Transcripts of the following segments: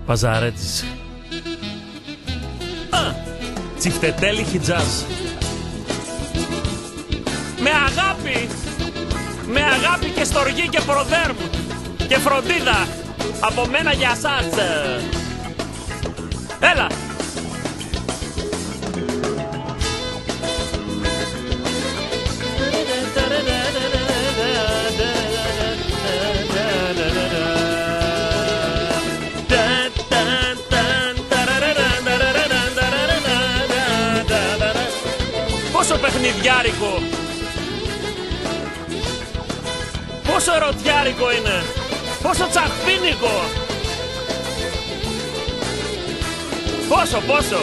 Παζαρέτζης. Τσιφτετέλη Χιτζάζ. Με αγάπη και στοργή και προδέρμ και φροντίδα από μένα για σας. Έλα. Πόσο παιχνιδιάρικο, πόσο ερωτιάρικο είναι, πόσο τσαχπίνικο, πόσο.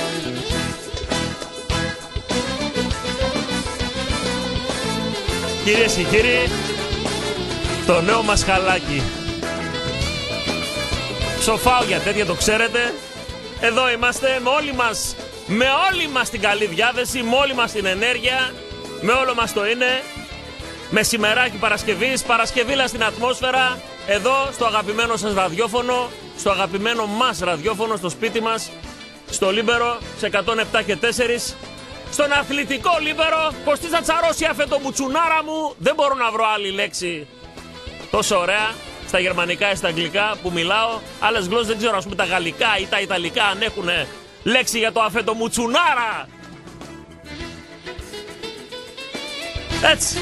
Κυρίες και κύριοι, το νέο μας χαλάκι. Ψοφάω για τέτοια, το ξέρετε. Εδώ είμαστε με όλη μας την καλή διάθεση, με όλη μας την ενέργεια, με όλο μας το είναι. Μεσημεράκι Παρασκευής, Παρασκευήλα στην ατμόσφαιρα, εδώ στο αγαπημένο σας ραδιόφωνο, στο αγαπημένο μας ραδιόφωνο, στο σπίτι μας, στο Λίμπερο, σε 107 και 4. Στον αθλητικό Λίμπερο, Κωστής θα τσαρώσει αφεντομουτσουνάρα μου, δεν μπορώ να βρω άλλη λέξη τόσο ωραία στα γερμανικά ή στα αγγλικά που μιλάω. Άλλες γλώσσες δεν ξέρω, ας πούμε τα γαλλικά ή τα ιταλικά αν έχουν λέξη για το αφεντομουτσουνάρα. Έτσι.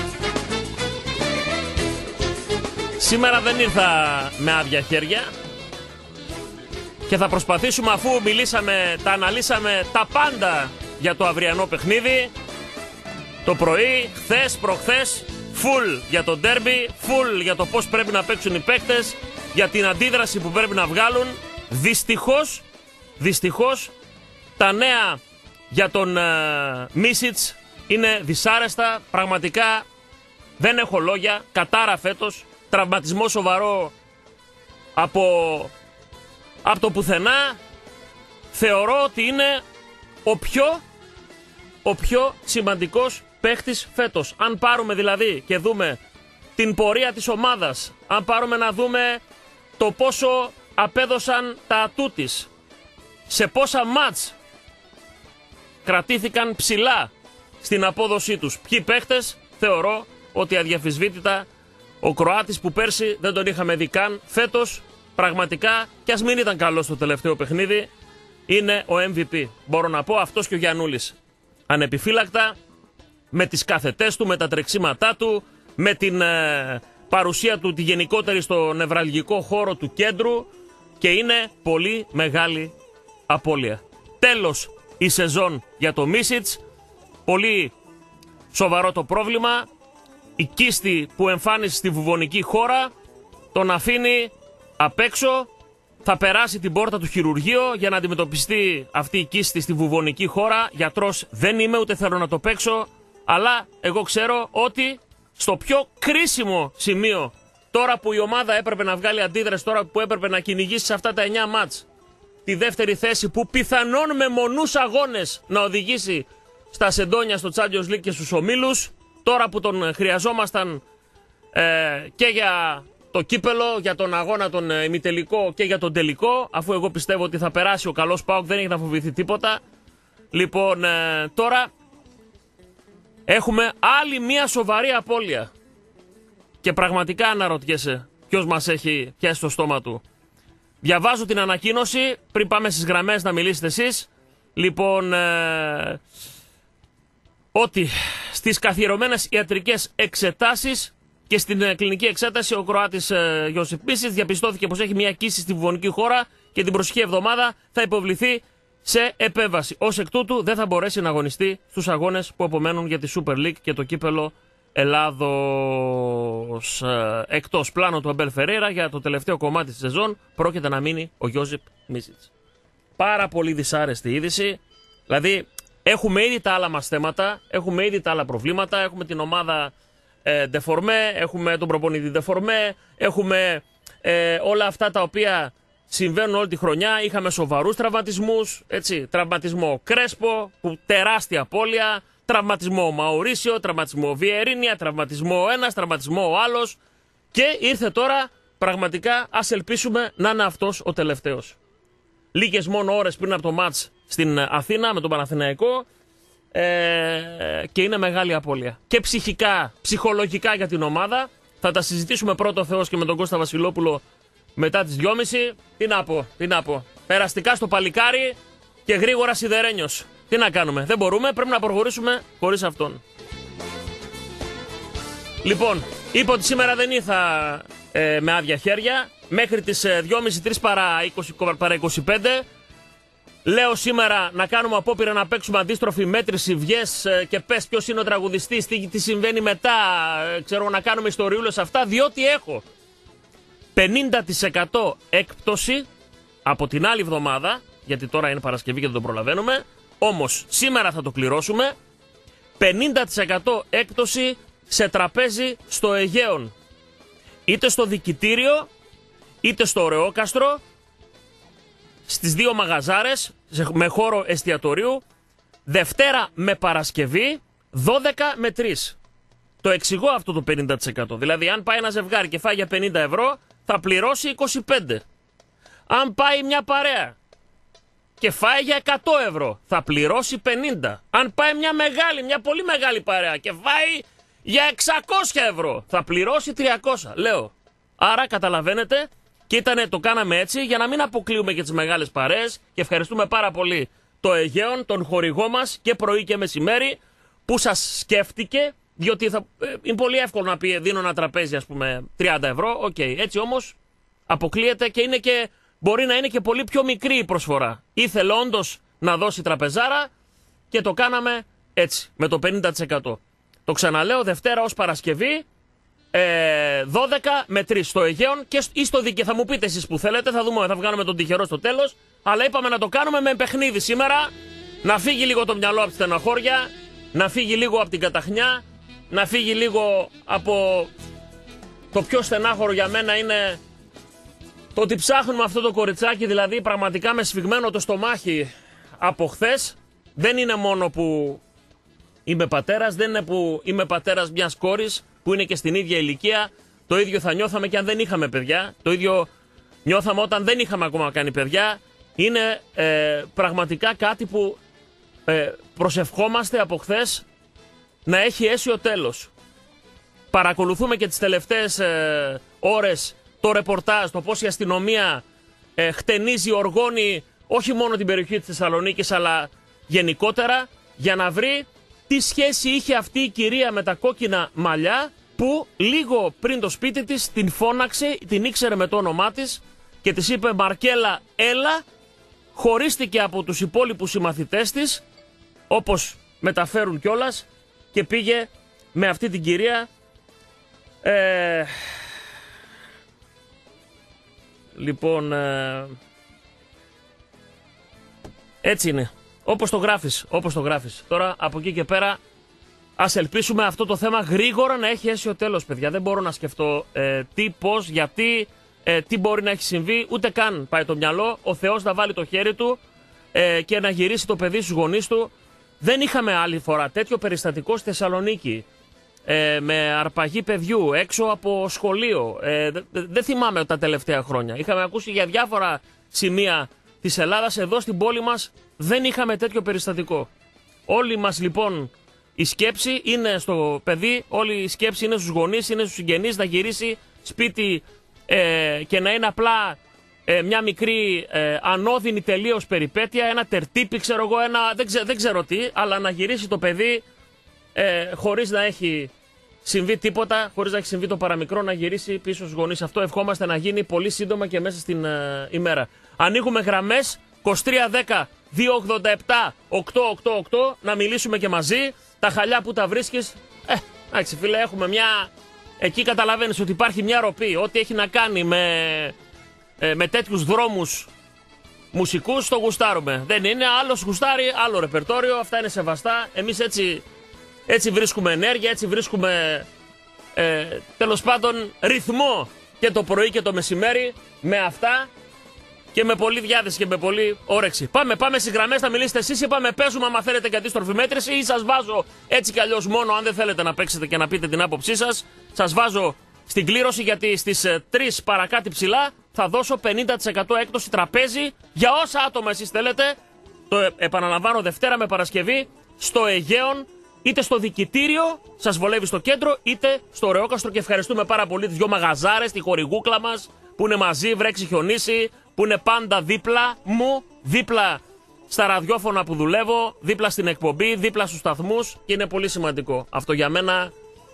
Σήμερα δεν ήρθα με άδεια χέρια και θα προσπαθήσουμε, αφού μιλήσαμε, τα αναλύσαμε τα πάντα για το αυριανό παιχνίδι, το πρωί, χθες, προχθές, full για το ντέρμπι, full για το πώς πρέπει να παίξουν οι παίκτες, για την αντίδραση που πρέπει να βγάλουν. Δυστυχώς τα νέα για τον Μίσιτς είναι δυσάρεστα, πραγματικά δεν έχω λόγια, κατάρα φέτος, τραυματισμό σοβαρό από το πουθενά. Θεωρώ ότι είναι ο πιο σημαντικός παίχτης φέτος. Αν πάρουμε δηλαδή και δούμε την πορεία της ομάδας, αν πάρουμε να δούμε το πόσο απέδωσαν τα ατού της, σε πόσα μάτς κρατήθηκαν ψηλά στην απόδοσή τους, ποιοι παίχτες, θεωρώ ότι αδιαφυσβήτητα ο Κροάτης που πέρσι δεν τον είχαμε δει καν, φέτος πραγματικά, κι ας μην ήταν καλός στο τελευταίο παιχνίδι, είναι ο MVP. Μπορώ να πω, αυτός και ο Γιαννούλης. Ανεπιφύλακτα, με τις κάθετές του, με τα τρεξίματά του, με την παρουσία του τη γενικότερη στο νευραλγικό χώρο του κέντρου, και είναι πολύ μεγάλη απώλεια. Τέλος η σεζόν για το Μίσιτς, πολύ σοβαρό το πρόβλημα. Η κίστη που εμφάνισε στη βουβονική χώρα τον αφήνει απ' έξω. Θα περάσει την πόρτα του χειρουργείου για να αντιμετωπιστεί αυτή η κίστη στη βουβονική χώρα. Γιατρός δεν είμαι, ούτε θέλω να το παίξω, αλλά εγώ ξέρω ότι στο πιο κρίσιμο σημείο, τώρα που η ομάδα έπρεπε να βγάλει αντίδραση, τώρα που έπρεπε να κυνηγήσει σε αυτά τα 9 μάτς τη δεύτερη θέση, που πιθανόν με μονούς αγώνες να οδηγήσει στα σεντόνια στο Champions League και στους ομίλους, τώρα που τον χρειαζόμασταν και για το κύπελο, για τον αγώνα τον ημιτελικό και για τον τελικό, αφού εγώ πιστεύω ότι θα περάσει ο καλός ΠΑΟΚ, δεν έχει να φοβηθεί τίποτα. Λοιπόν, τώρα έχουμε άλλη μια σοβαρή απώλεια και πραγματικά αναρωτιέσαι ποιος μας έχει πιάσει το στόμα του. Διαβάζω την ανακοίνωση πριν πάμε στις γραμμές να μιλήσετε εσείς. Λοιπόν, ότι στις καθιερωμένες ιατρικές εξετάσεις και στην κλινική εξέταση ο Κροάτης Ιώσιπ Μίσιτς διαπιστώθηκε πως έχει μια κοίηση στη βουβονική χώρα και την προσεχή εβδομάδα θα υποβληθεί σε επέμβαση. Ως εκ τούτου δεν θα μπορέσει να αγωνιστεί στους αγώνες που απομένουν για τη Super League και το κύπελο Ελλάδος. Εκτός πλάνο του Αμπέλ Φερέιρα για το τελευταίο κομμάτι της σεζόν πρόκειται να μείνει ο Ιώσιπ Μίσιτς. Πάρα πολύ δυσάρεστη είδηση. Δηλαδή έχουμε ήδη τα άλλα μας θέματα, έχουμε ήδη τα άλλα προβλήματα, έχουμε την ομάδα ντεφορμέ, έχουμε τον προπονητή ντεφορμέ, έχουμε όλα αυτά τα οποία συμβαίνουν όλη τη χρονιά. Είχαμε σοβαρούς τραυματισμούς, έτσι, τραυματισμό Κρέσπο, που τεράστια απώλεια, τραυματισμό Μαουρίσιο, τραυματισμό Βιερίνια, τραυματισμό ο ένας, τραυματισμό ο άλλος, και ήρθε τώρα πραγματικά, ας ελπίσουμε να είναι αυτός ο τελευταίος. λίγες μόνο ώρες πριν από το μάτς στην Αθήνα με τον Παναθηναϊκό και είναι μεγάλη απώλεια. Και ψυχικά, ψυχολογικά για την ομάδα. Θα τα συζητήσουμε πρώτο Θεός και με τον Κώστα Βασιλόπουλο μετά τις 2.30. Τι να πω. Περαστικά στο παλικάρι και γρήγορα σιδερένιος. Τι να κάνουμε, δεν μπορούμε, πρέπει να προχωρήσουμε χωρίς αυτόν. Λοιπόν, είπα ότι σήμερα δεν ήρθα με άδεια χέρια. Μέχρι τις 2.30-3 παρά 25. Λέω σήμερα να κάνουμε απόπειρα να παίξουμε αντίστροφη μέτρηση, βγες και πες ποιος είναι ο τραγουδιστής, τι συμβαίνει μετά, ξέρω, να κάνουμε ιστοριούλες αυτά, διότι έχω 50% έκπτωση από την άλλη εβδομάδα, γιατί τώρα είναι Παρασκευή και δεν το προλαβαίνουμε, όμως σήμερα θα το κληρώσουμε, 50% έκπτωση σε τραπέζι στο Αιγαίον, είτε στο Δικητήριο, είτε στο Ωρεόκαστρο, στις δύο μαγαζάρες με χώρο εστιατορίου, Δευτέρα με Παρασκευή, 12 με 3. Το εξηγώ αυτό το 50%. Δηλαδή αν πάει ένα ζευγάρι και φάει για 50 ευρώ, θα πληρώσει 25. Αν πάει μια παρέα και φάει για 100 ευρώ, θα πληρώσει 50. Αν πάει μια πολύ μεγάλη παρέα και φάει για 600 ευρώ, θα πληρώσει 300. Λέω. Άρα καταλαβαίνετε. Και το κάναμε έτσι για να μην αποκλείουμε και τις μεγάλες παρέες και ευχαριστούμε πάρα πολύ το Αιγαίον, τον χορηγό μας και πρωί και μεσημέρι που σας σκέφτηκε, διότι είναι πολύ εύκολο να πει δίνω ένα τραπέζι ας πούμε 30 ευρώ, έτσι όμως αποκλείεται και μπορεί να είναι και πολύ πιο μικρή η προσφορά. Ήθελε όντως να δώσει τραπεζάρα και το κάναμε έτσι με το 50%. Το ξαναλέω, Δευτέρα ως Παρασκευή, 12 με 3 στο Αιγαίον ή στο Δίκαιο. Θα μου πείτε εσείς που θέλετε, θα δούμε, θα βγάλουμε τον τυχερό στο τέλος. Αλλά είπαμε να το κάνουμε με παιχνίδι σήμερα. Να φύγει λίγο το μυαλό από τη στεναχώρια, να φύγει λίγο από την καταχνιά, να φύγει λίγο από το πιο στενάχωρο για μένα είναι το ότι ψάχνουμε αυτό το κοριτσάκι, δηλαδή πραγματικά με σφιγμένο το στομάχι από χθες. Δεν είναι μόνο που είμαι πατέρας, δεν είναι που είμαι πατέρας μιας κόρης που είναι και στην ίδια ηλικία. Το ίδιο θα νιώθαμε και αν δεν είχαμε παιδιά. Το ίδιο νιώθαμε όταν δεν είχαμε ακόμα κάνει παιδιά. Είναι πραγματικά κάτι που προσευχόμαστε από χθες να έχει αίσιο τέλος. Παρακολουθούμε και τις τελευταίες ώρες το ρεπορτάζ, το πώς η αστυνομία χτενίζει, οργώνει όχι μόνο την περιοχή της Θεσσαλονίκης αλλά γενικότερα για να βρει τι σχέση είχε αυτή η κυρία με τα κόκκινα μαλλιά που λίγο πριν το σπίτι της την φώναξε, την ήξερε με το όνομά της και της είπε «Μαρκέλα, έλα», χωρίστηκε από τους υπόλοιπους συμμαθητές της, όπως μεταφέρουν κιόλας, και πήγε με αυτή την κυρία. Λοιπόν, έτσι είναι. Όπως το γράφεις. Τώρα από εκεί και πέρα ας ελπίσουμε αυτό το θέμα γρήγορα να έχει αίσιο τέλος, παιδιά. Δεν μπορώ να σκεφτώ τι, πώς, γιατί, τι μπορεί να έχει συμβεί. Ούτε καν πάει το μυαλό. Ο Θεός να βάλει το χέρι του και να γυρίσει το παιδί στους γονείς του. Δεν είχαμε άλλη φορά τέτοιο περιστατικό στη Θεσσαλονίκη. Με αρπαγή παιδιού έξω από σχολείο. Δεν θυμάμαι τα τελευταία χρόνια. Είχαμε ακούσει για διάφορα σημεία της Ελλάδας. Εδώ στην πόλη μας δεν είχαμε τέτοιο περιστατικό. Όλοι μας λοιπόν η σκέψη είναι στο παιδί, όλη η σκέψη είναι στους γονείς, είναι στους συγγενείς, να γυρίσει σπίτι και να είναι απλά μια μικρή ανώδυνη τελείως περιπέτεια, ένα τερτύπι, ξέρω εγώ, δεν ξέρω τι, αλλά να γυρίσει το παιδί χωρίς να έχει συμβεί τίποτα, χωρίς να έχει συμβεί το παραμικρό, να γυρίσει πίσω στους γονείς. Αυτό ευχόμαστε να γίνει πολύ σύντομα και μέσα στην ημέρα. Ανοίγουμε γραμμές 2310 287 888 να μιλήσουμε και μαζί. Τα χαλιά που τα βρίσκεις, εντάξει φίλε, έχουμε μια... Εκεί καταλαβαίνεις ότι υπάρχει μια ροπή. Ό,τι έχει να κάνει με τέτοιους δρόμους μουσικούς το γουστάρουμε. Δεν είναι, άλλος γουστάρει, άλλο ρεπερτόριο, αυτά είναι σεβαστά. Εμείς έτσι βρίσκουμε ενέργεια, έτσι βρίσκουμε τέλος πάντων ρυθμό και το πρωί και το μεσημέρι με αυτά και με πολλή διάθεση και με πολλή όρεξη. Πάμε στις γραμμές, θα μιλήσετε εσείς ή παίζουμε άμα θέλετε και αντίστροφη μέτρηση ή σας βάζω έτσι κι αλλιώς μόνο αν δεν θέλετε να παίξετε και να πείτε την άποψή σας. Σας βάζω στην κλήρωση γιατί στις 3 παρακάτω ψηλά θα δώσω 50% έκπτωση τραπέζι για όσα άτομα εσείς θέλετε. Το επαναλαμβάνω, Δευτέρα με Παρασκευή, στο Αιγαίον, είτε στο δικητήριο, σας βολεύει στο κέντρο, είτε στο Ρεόκαστρο. Και ευχαριστούμε πάρα πολύ τις δυο μαγαζάρες, τη χορηγούκλα μας, που είναι μαζί, βρέξει χιονίσει, που είναι πάντα δίπλα μου, δίπλα στα ραδιόφωνα που δουλεύω, δίπλα στην εκπομπή, δίπλα στους σταθμούς, και είναι πολύ σημαντικό. Αυτό για μένα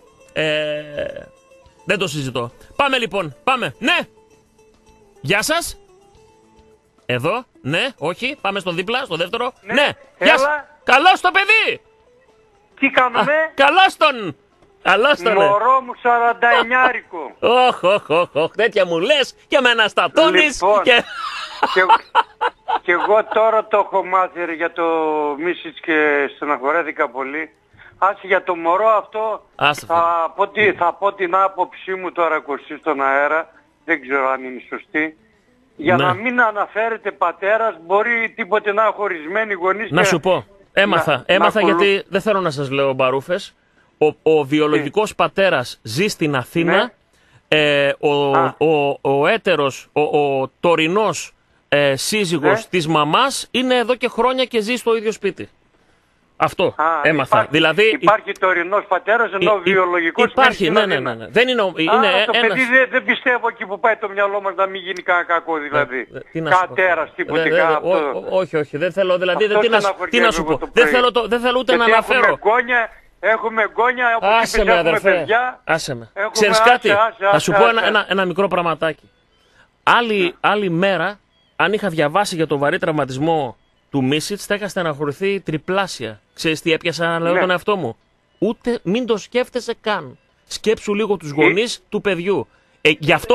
δεν το συζητώ. Πάμε λοιπόν, πάμε. Ναι! Γεια σας! Εδώ, ναι, όχι, πάμε στο δίπλα, στο δεύτερο. Ναι, γεια σας! Καλώς το παιδί! Τι κάνουμε? Καλώς τον! Καλώς τον! Μωρό μου 49άρικο. Όχ, τέτοια μου λες και με αναστατώνεις. Λοιπόν, και... και εγώ τώρα το έχω μάθει ρε, για το Μίσιτς και στεναχωρέθηκα πολύ. Άσε για το μωρό αυτό θα πω την άποψή μου τώρα ακουστεί στον αέρα. Δεν ξέρω αν είναι σωστή. Για να μην αναφέρεται πατέρας, μπορεί τίποτε να χωρισμένοι γονείς. Να σου πω, έμαθα γιατί δεν θέλω να σας λέω μπαρούφες. Ο βιολογικός πατέρας ζει στην Αθήνα. Ναι. Ο έτερος, ο τωρινός σύζυγος της μαμάς είναι εδώ και χρόνια και ζει στο ίδιο σπίτι. Αυτό έμαθα. Υπάρχει τωρινός πατέρας ενώ ο βιολογικός υπάρχει, ναι. Δεν είναι, το παιδί δεν πιστεύω εκεί που πάει το μυαλό μας να μην γίνει κανένα κακό δηλαδή. Κατέρας, τίποτε όχι, δεν θέλω, δηλαδή τι να σου πω. Δεν θέλω ούτε να αναφέρω. Έχουμε γκόνια, όπως είπες, έχουμε παιδιά. Άσε με. Ξέρεις κάτι, θα σου πω ένα μικρό πραγματάκι. Άλλη μέρα, αν είχα διαβάσει για το βαρύ τραυματισμό του Μίσιτς, θα είχα στεναχωρηθεί τριπλάσια. Ξέρεις τι έπιασα να λέω τον εαυτό μου? Ούτε μην το σκέφτεσαι καν. Σκέψου λίγο τους γονείς του παιδιού. Γι' αυτό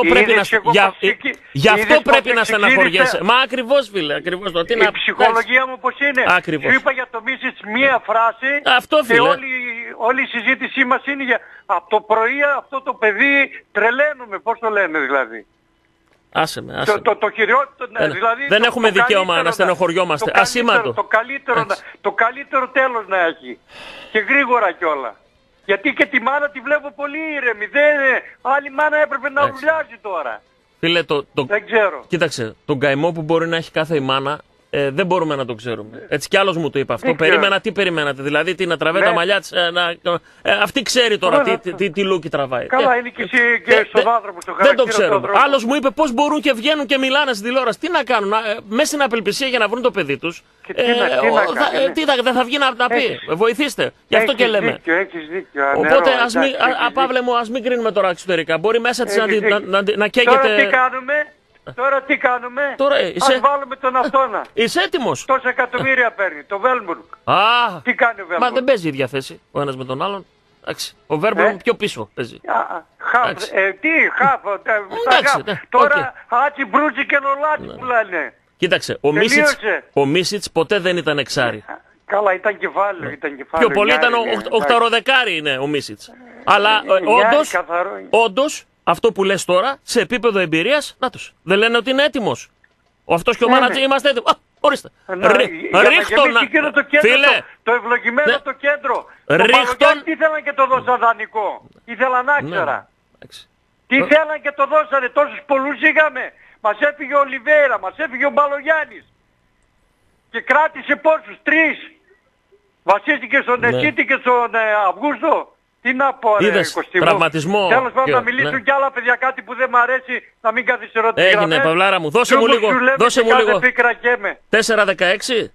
πρέπει να στεναχωριέσαι. Μα ακριβώς, φίλε, ακριβώς. Η ψυχολογία μου πώς είναι? Ακριβώς. Σου είπα για το Μίσιτς μία φράση. Αυτό, φίλε. Και όλη η συζήτησή μας είναι για από το πρωί αυτό το παιδί τρελαίνουμε. Πώς το λένε δηλαδή? Άσε με. Δηλαδή, δεν έχουμε δικαίωμα να στενοχωριόμαστε. Ασήμαντο. Το καλύτερο τέλος να έχει. Και γρήγορα κιόλα. Γιατί και τη μάνα τη βλέπω πολύ ήρεμη. Άλλη μάνα έπρεπε να βουλιάζει τώρα. Φίλε, δεν ξέρω. Κοίταξε, τον καημό που μπορεί να έχει κάθε η μάνα δεν μπορούμε να το ξέρουμε. Έτσι κι άλλος μου το είπε αυτό. Τι περιμένατε? Δηλαδή να τραβάει τα μαλλιά της. Αυτή ξέρει τώρα τι λούκι τραβάει. Καλά, είναι και εσύ και στον άνθρωπο, στο χαρακτήρα. Δεν το ξέρω. Άλλος μου είπε πώς μπορούν και βγαίνουν και μιλάνε στην τηλεόραση. Τι να κάνουν, μέσα στην απελπισία για να βρουν το παιδί τους. Δεν θα βγει να πει. Βοηθήστε. Γι' αυτό και λέμε. Έχεις δίκιο. Οπότε Παύλε μου, ας μην κρίνουμε τώρα εξωτερικά. Μπορεί μέσα της να καίγεται. Τώρα τι κάνουμε? Ας βάλουμε τον αυτόνα. Είσαι έτοιμος? Τόσα εκατομμύρια παίρνει. Το Βέλμπουργκ. Τι κάνει ο Βέλμπουργκ? Μα δεν παίζει η ίδια θέση ο ένας με τον άλλον. Ο Βέλμπουργκ πιο πίσω παίζει. Τώρα άτσι μπρούτσι και νολάτσι πουλάνε. Κοίταξε, ο Μίσιτς ποτέ δεν ήταν εξάρι. Καλά, ήταν κεφάλαιο. Πιο πολύ ήταν οχταροδεκάρι είναι ο Μίσιτς. Αλλά όντως, αυτό που λες τώρα, σε επίπεδο εμπειρίας, να τους. Δεν λένε ότι είναι έτοιμος. Αυτός και ο μάνατζερ είμαστε έτοιμοι. Ορίστε. Ρίχτον. Φίλε. Το ευλογημένο το κέντρο. Ρίχτον. Τι ήθελαν και το δώσαν δανεικό. Ήθελαν άξερα. Τι ήθελαν και το δώσανε. Τόσους πολλούς είχαμε. Μας έφυγε ο Ολιβέρα. Μας έφυγε ο Μπαλογιάννης. Και κράτησε πόσους? 3. Βασίστηκε στον Εσίτη και στον Αυγούστο. Τι να πω ρε Κωστή μου. Τραυματισμό. Τέλος πάντων να μιλήσουν κι άλλα παιδιά, κάτι που δεν μ' αρέσει, να μην καθυστερώ τις γραμμές. Έγινε Παυλάρα μου, δώσε μου λίγο. Δώσε μου λίγο. 4-16.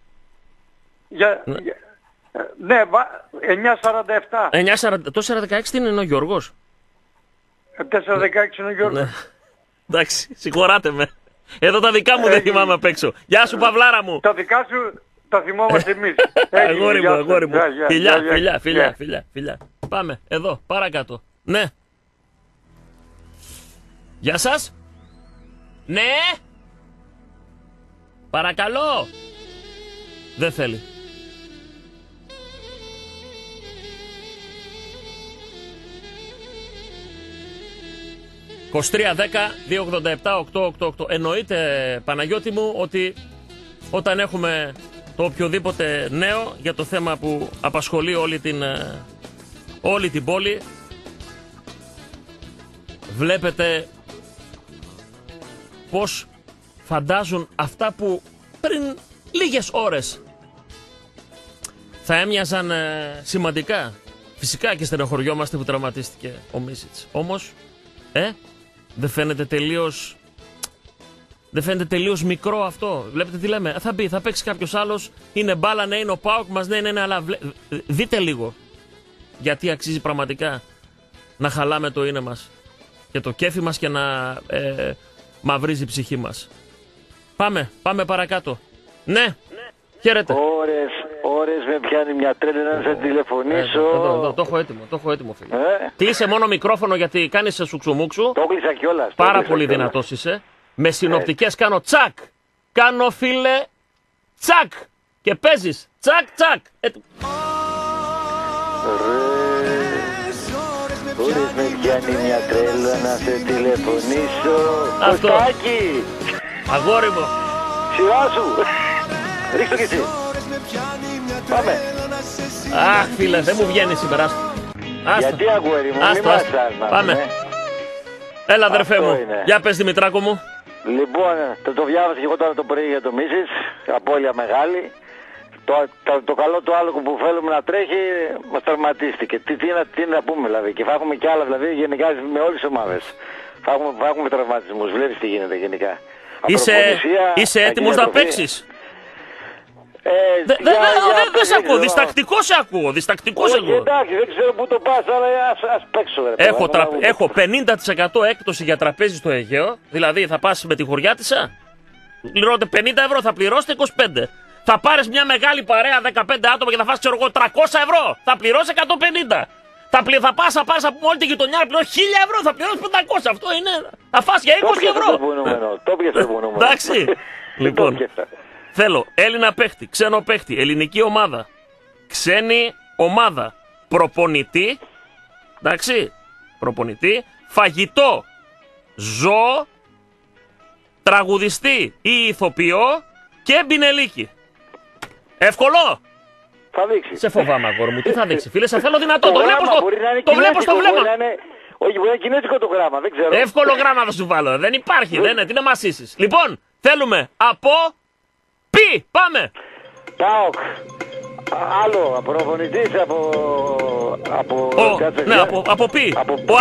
Ναι, 9-47. Το 4-16 τι είναι ο Γιώργος? 4-16 είναι ο Γιώργος. Εντάξει, συγχωράτε με. Εδώ τα δικά μου δεν θυμάμαι απ' έξω. Γεια σου Παυλάρα μου. Τα δικά σου τα θυμόμαστε εμείς. Αγόρι μου. Φιλιά. Πάμε, εδώ, παρακάτω. Ναι. Γεια σας. Ναι. Παρακαλώ. Δεν θέλει. «2310-287-888». Εννοείται, Παναγιώτη μου, ότι όταν έχουμε το οποιοδήποτε νέο για το θέμα που απασχολεί όλη την πόλη, βλέπετε πώς φαντάζουν αυτά που πριν λίγες ώρες θα έμοιαζαν σημαντικά. Φυσικά και στενοχωριόμαστε που τραυματίστηκε ο Μίσιτς. Όμως, δεν φαίνεται τελείως μικρό αυτό. Βλέπετε τι λέμε. Θα μπει, θα παίξει κάποιος άλλος. Είναι μπάλα, ναι, είναι ο ΠΑΟΚ μας, ναι, ναι, αλλά δείτε λίγο. Γιατί αξίζει πραγματικά να χαλάμε το είναι μας και το κέφι μας και να μαυρίζει η ψυχή μας. Πάμε παρακάτω. Ναι, χαίρετε. Ώρες με πιάνει μια τρέλα να σε τηλεφωνήσω. Εδώ, το έχω έτοιμο, φίλε. Κλείσε μόνο μικρόφωνο γιατί κάνεις σουξουμούξου. Το κλείσα κιόλας. Πάρα πολύ δυνατός είσαι. Με συνοπτικές κάνω τσακ. Κάνω, φίλε, τσακ. Και παίζεις τσακ τσακ. Ώρες με πιάνει μια τρέλα να σε τηλεφωνήσω. Αυτό. Κωστάκι. Αγόρι μου. Σειρά σου. Ρίξτε κι εσύ. Πάμε. Αχ, φίλε, δεν μου βγαίνει σήμερα. Γιατί αγόρι μου, μη μας άρμα. Πάμε. Έλα, αδερφέ μου. Για πες, Δημητράκο μου. Λοιπόν, το διάβασα και εγώ τώρα το πρωί για το Μίσιτς. Απώλεια μεγάλη. Το καλό του άλογου που θέλουμε να τρέχει μας τραυματίστηκε. Τι να πούμε δηλαδή. Και θα έχουμε κι άλλα δηλαδή γενικά με όλες τις ομάδες. Θα έχουμε τραυματισμούς. Βλέπεις τι γίνεται γενικά. Είσαι έτοιμος να παίξεις? Δεν σε ακούω, διστακτικό σε ακούω. Όχι, εντάξει, δεν ξέρω πού το πας, αλλά ας παίξω. Έχω 50% έκπτωση για τραπέζι στο Αιγαίο. Δηλαδή θα πας με τη χωριάτισσα, πληρώνετε 50 ευρώ, θα πληρώσετε 25. Θα πάρεις μια μεγάλη παρέα 15 άτομα και θα φας, ξέρω εγώ, 300 ευρώ. Θα πληρώσεις 150. Θα πας από όλη τη γειτονιά να πληρώσεις 1000 ευρώ, θα πληρώσεις 500. Αυτό είναι. Θα φας για 20 ευρώ. Το πιες το υπονοούμενο. Εντάξει. Λοιπόν. Θέλω Έλληνα παίχτη, ξένο παίχτη, ελληνική ομάδα, ξένη ομάδα, προπονητή, εντάξει, προπονητή, φαγητό, ζώο, τραγουδιστή ή ηθοποιό και μπινελίκι. Εύκολο! Θα δείξει. Σε φοβάμαι, αγόρι μου, τι θα δείξει, φίλε, σε θέλω δυνατό, το βλέπω στο βλέμμα. Όχι, μπορεί να είναι κινέζικο το γράμμα, δεν ξέρω. Εύκολο γράμμα θα σου βάλω, δεν υπάρχει, τι να μας ίσεις. Λοιπόν, θέλουμε από... Πι, πάμε! ΠΑΟΚ. Άλλο, προπονητής από Πι.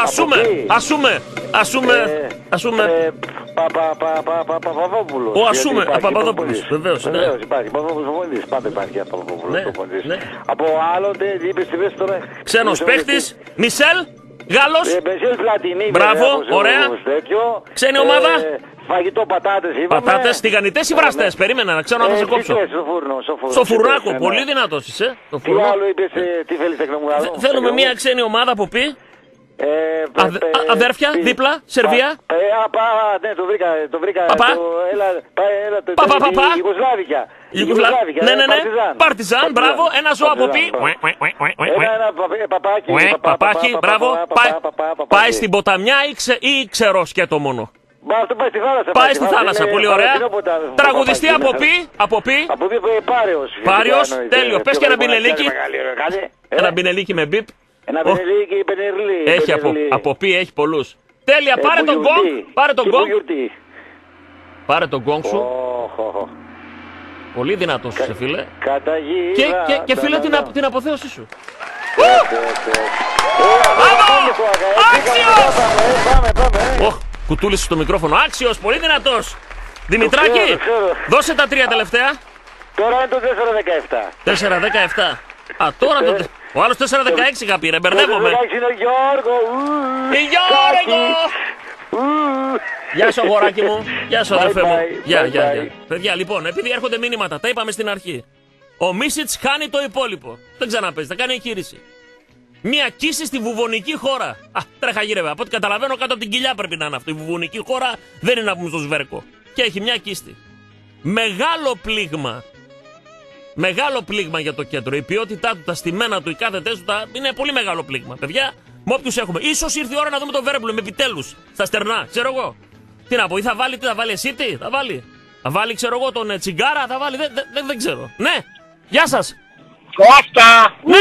Ασούμε. Παπαδόπουλος. Ο Ασούμε, Παπαδόπουλος. Βεβαίως υπάρχει. Παπαδόπουλος. Πάντα υπάρχει Παπαδόπουλος. Από άλλο, τι είπες τώρα. Ξένος παίχτης, Μισελ, Γάλλος. Μπράβο, ωραία. Ξένη ομάδα. Φαγητό πατάτες είπαμε. Πατάτες, τηγανιτές ή βραστές, περίμενα να ξέρω αν θα σε κόψω. Στο φουρνάκο, πολύ δυνατός είσαι. Τι άλλο είπες, τι θέλεις να μου κάνω. Θέλουμε μια ξένη ομάδα από Πι. Αδέρφια, δίπλα, Σερβία. Ναι, το βρήκα. Ιουγκοσλάβικα. Ναι. Παρτιζάν, μπράβο. Ένα ζώο από Πι. Ένα παπάκι, μπράβο. Πάει στην ποταμιά ή ξερό σκέτο μόνο. Αυτό πάει στη θάλασσα. Πάει στη θάλασσα, πολύ ωραία. Τραγουδιστή από Πι. Από Πι Πάριος, τέλειο. Πες και ένα μπινελίκι. Ένα μπινελίκι με μπιπ. Ένα μπινελίκι, πενερλί. Έχει από Πι, έχει πολλούς. Τέλεια, πάρε τον γκόγκ. Πάρε τον γκόγκ σου. Πολύ δυνατός είσαι, φίλε. Και φίλε την αποθέωσή σου. Άξιος! Κουτούλησε στο μικρόφωνο. Άξιος, πολύ δυνατός. Δημητράκη, δώσε τα 3 τελευταία. Τώρα είναι το 4-17. 4-17. Α, τώρα το... Ο άλλος 4-16 είχα πει, ρε, μπερδεύομαι. 4-16 είναι ο Γιώργο. Γιώργο! Γεια σου, αγοράκι μου. Γεια σου, αδερφέ μου. Γεια. Παιδιά, λοιπόν, επειδή έρχονται μήνυματα, τα είπαμε στην αρχή. Ο Μίσιτς χάνει το υπόλοιπο. Δεν ξαναπέζει, θα κάνει εγχείρηση. Μια κοίηση στη βουβονική χώρα. Τρέχα γύρευε. Από ό,τι καταλαβαίνω, κάτω από την κοιλιά πρέπει να είναι αυτό. Η βουβονική χώρα δεν είναι να πούμε στο σβέρκο. Και έχει μια κίστη. Μεγάλο πλήγμα για το κέντρο. Η ποιότητά του, τα στημένα του, οι κάθετές του είναι πολύ μεγάλο πλήγμα. Παιδιά, με όποιους έχουμε. Ίσως ήρθε η ώρα να δούμε τον Βέρμπλουμ επιτέλους στα στερνά. Ξέρω εγώ. Τι να πω, ή θα βάλει εσύ, θα βάλει, ξέρω εγώ, τον Τσιγκάρα, θα βάλει. Δεν ξέρω. Ναι, γεια σας. Κώστα! Ναι!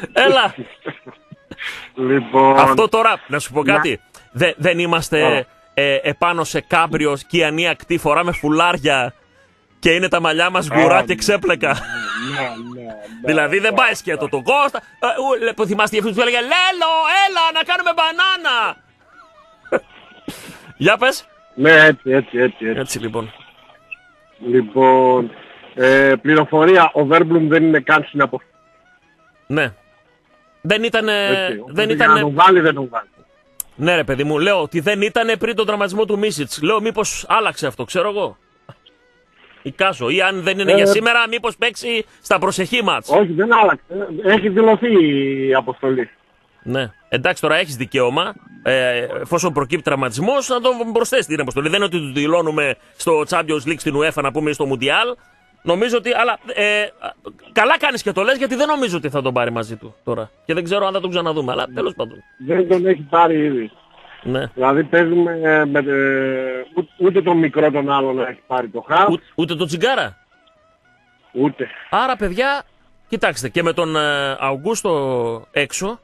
Έλα! Λοιπόν... Αυτό τώρα, να σου πω κάτι. Δεν είμαστε επάνω σε κάμπριο σκιανή ακτή, φοράμε φουλάρια και είναι τα μαλλιά μας γουρά και ξέπλεκα. Δηλαδή δεν πάει σκέτο το Κώστα. Που θυμάστε αυτούς που έλεγε Λέλο, έλα να κάνουμε μπανάνα. Για πες. Ναι, έτσι. Έτσι λοιπόν. Λοιπόν, πληροφορία, ο Βέρμπλουμ δεν είναι καν στην αποστολή. Ναι. Δεν ήταν. Για να τον βάλει, δεν τον βάλει. Ναι, ρε παιδί μου, λέω ότι δεν ήταν πριν τον τραυματισμό του Μίσιτς. Λέω μήπως άλλαξε αυτό, ξέρω εγώ. Εικάζω. Ή αν δεν είναι για σήμερα, μήπως παίξει στα προσεχή μάτς. Όχι, δεν άλλαξε. Έχει δηλωθεί η αποστολή. Ναι. Εντάξει, τώρα έχεις δικαίωμα, εφόσον προκύπτει τραυματισμός, να τον προσθέσει την αποστολή. Δεν είναι ότι του δηλώνουμε στο Champions League στην UEFA να πούμε στο Mundial. Νομίζω ότι. Αλλά καλά κάνεις και το λες, γιατί δεν νομίζω ότι θα τον πάρει μαζί του τώρα. Και δεν ξέρω αν θα τον ξαναδούμε. Αλλά τέλος πάντων. Δεν τον έχει πάρει ήδη. Ναι. Δηλαδή παίζουμε ούτε τον μικρό τον άλλο να έχει πάρει το χαφ. Ούτε τον Τσιγκάρα. Ούτε. Άρα, παιδιά, κοιτάξτε, και με τον Αουγκούστο έξω,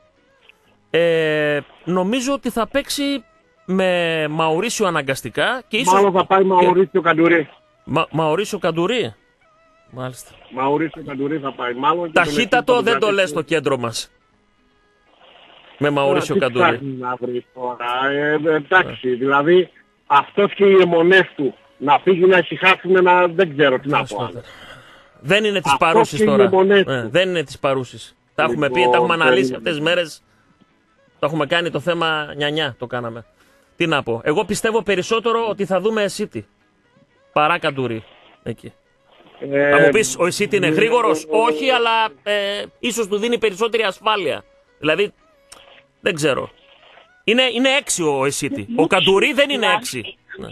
νομίζω ότι θα παίξει με Μαουρίσιο αναγκαστικά. Και ίσως... Μάλλον θα πάει Μαουρίσιο Καντουρί. Μαουρίσιο Καντουρί. Μάλιστα. Μαουρίσιο Καντουρί θα πάει. Μάλλον ταχύτατο δεν το λες στο κέντρο μας. Με Μαουρίσιο Καντουρί. Να βρεις τώρα. Εντάξει, δηλαδή αυτός και οι αιμονές του να φύγει να ησυχάσουμε δεν ξέρω τι να πω. Δεν είναι της παρούσης τώρα. Δεν είναι της παρούσης. Τα έχουμε πει, τα έχουμε αναλύσει αυτές τις μέρες. Το έχουμε κάνει το θέμα νιανιά, το κάναμε. Τι να πω. Εγώ πιστεύω περισσότερο ότι θα δούμε City παρά Καντουρί εκεί. Θα μου πεις, ο City είναι γρήγορος? Όχι, αλλά ίσως του δίνει περισσότερη ασφάλεια. Δηλαδή, δεν ξέρω. Είναι 6 ο City. Ο Καντουρί δεν είναι 6. Ναι.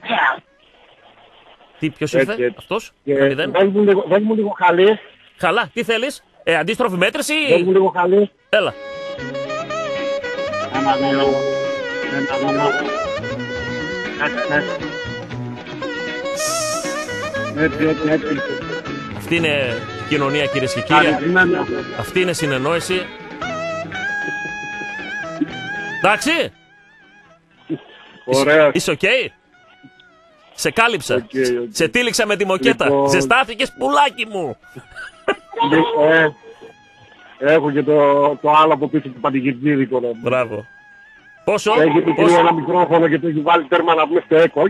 Τι, ποιος ήρθε, αυτός? Δες μου λίγο χαλί. Χαλά, τι θέλεις? Αντίστροφη μέτρηση? Δες μου λίγο χαλί. Έλα. Έτσι. Αυτή είναι κοινωνία, κυρίες και κύριοι. Αυτή είναι συνεννόηση. Εντάξει. Ωραία. Είσαι οκ? Σε κάλυψα. Σε τύλιξα με τη μοκέτα. Ζεστάθηκες, πουλάκι μου. Έχω και το άλλο από πίσω του Παντικυρτζίδικο. Μπράβο. Πόσο? Έχει ένα μικρόφωνο και το έχει βάλει τέρμα να βγει στο έκο.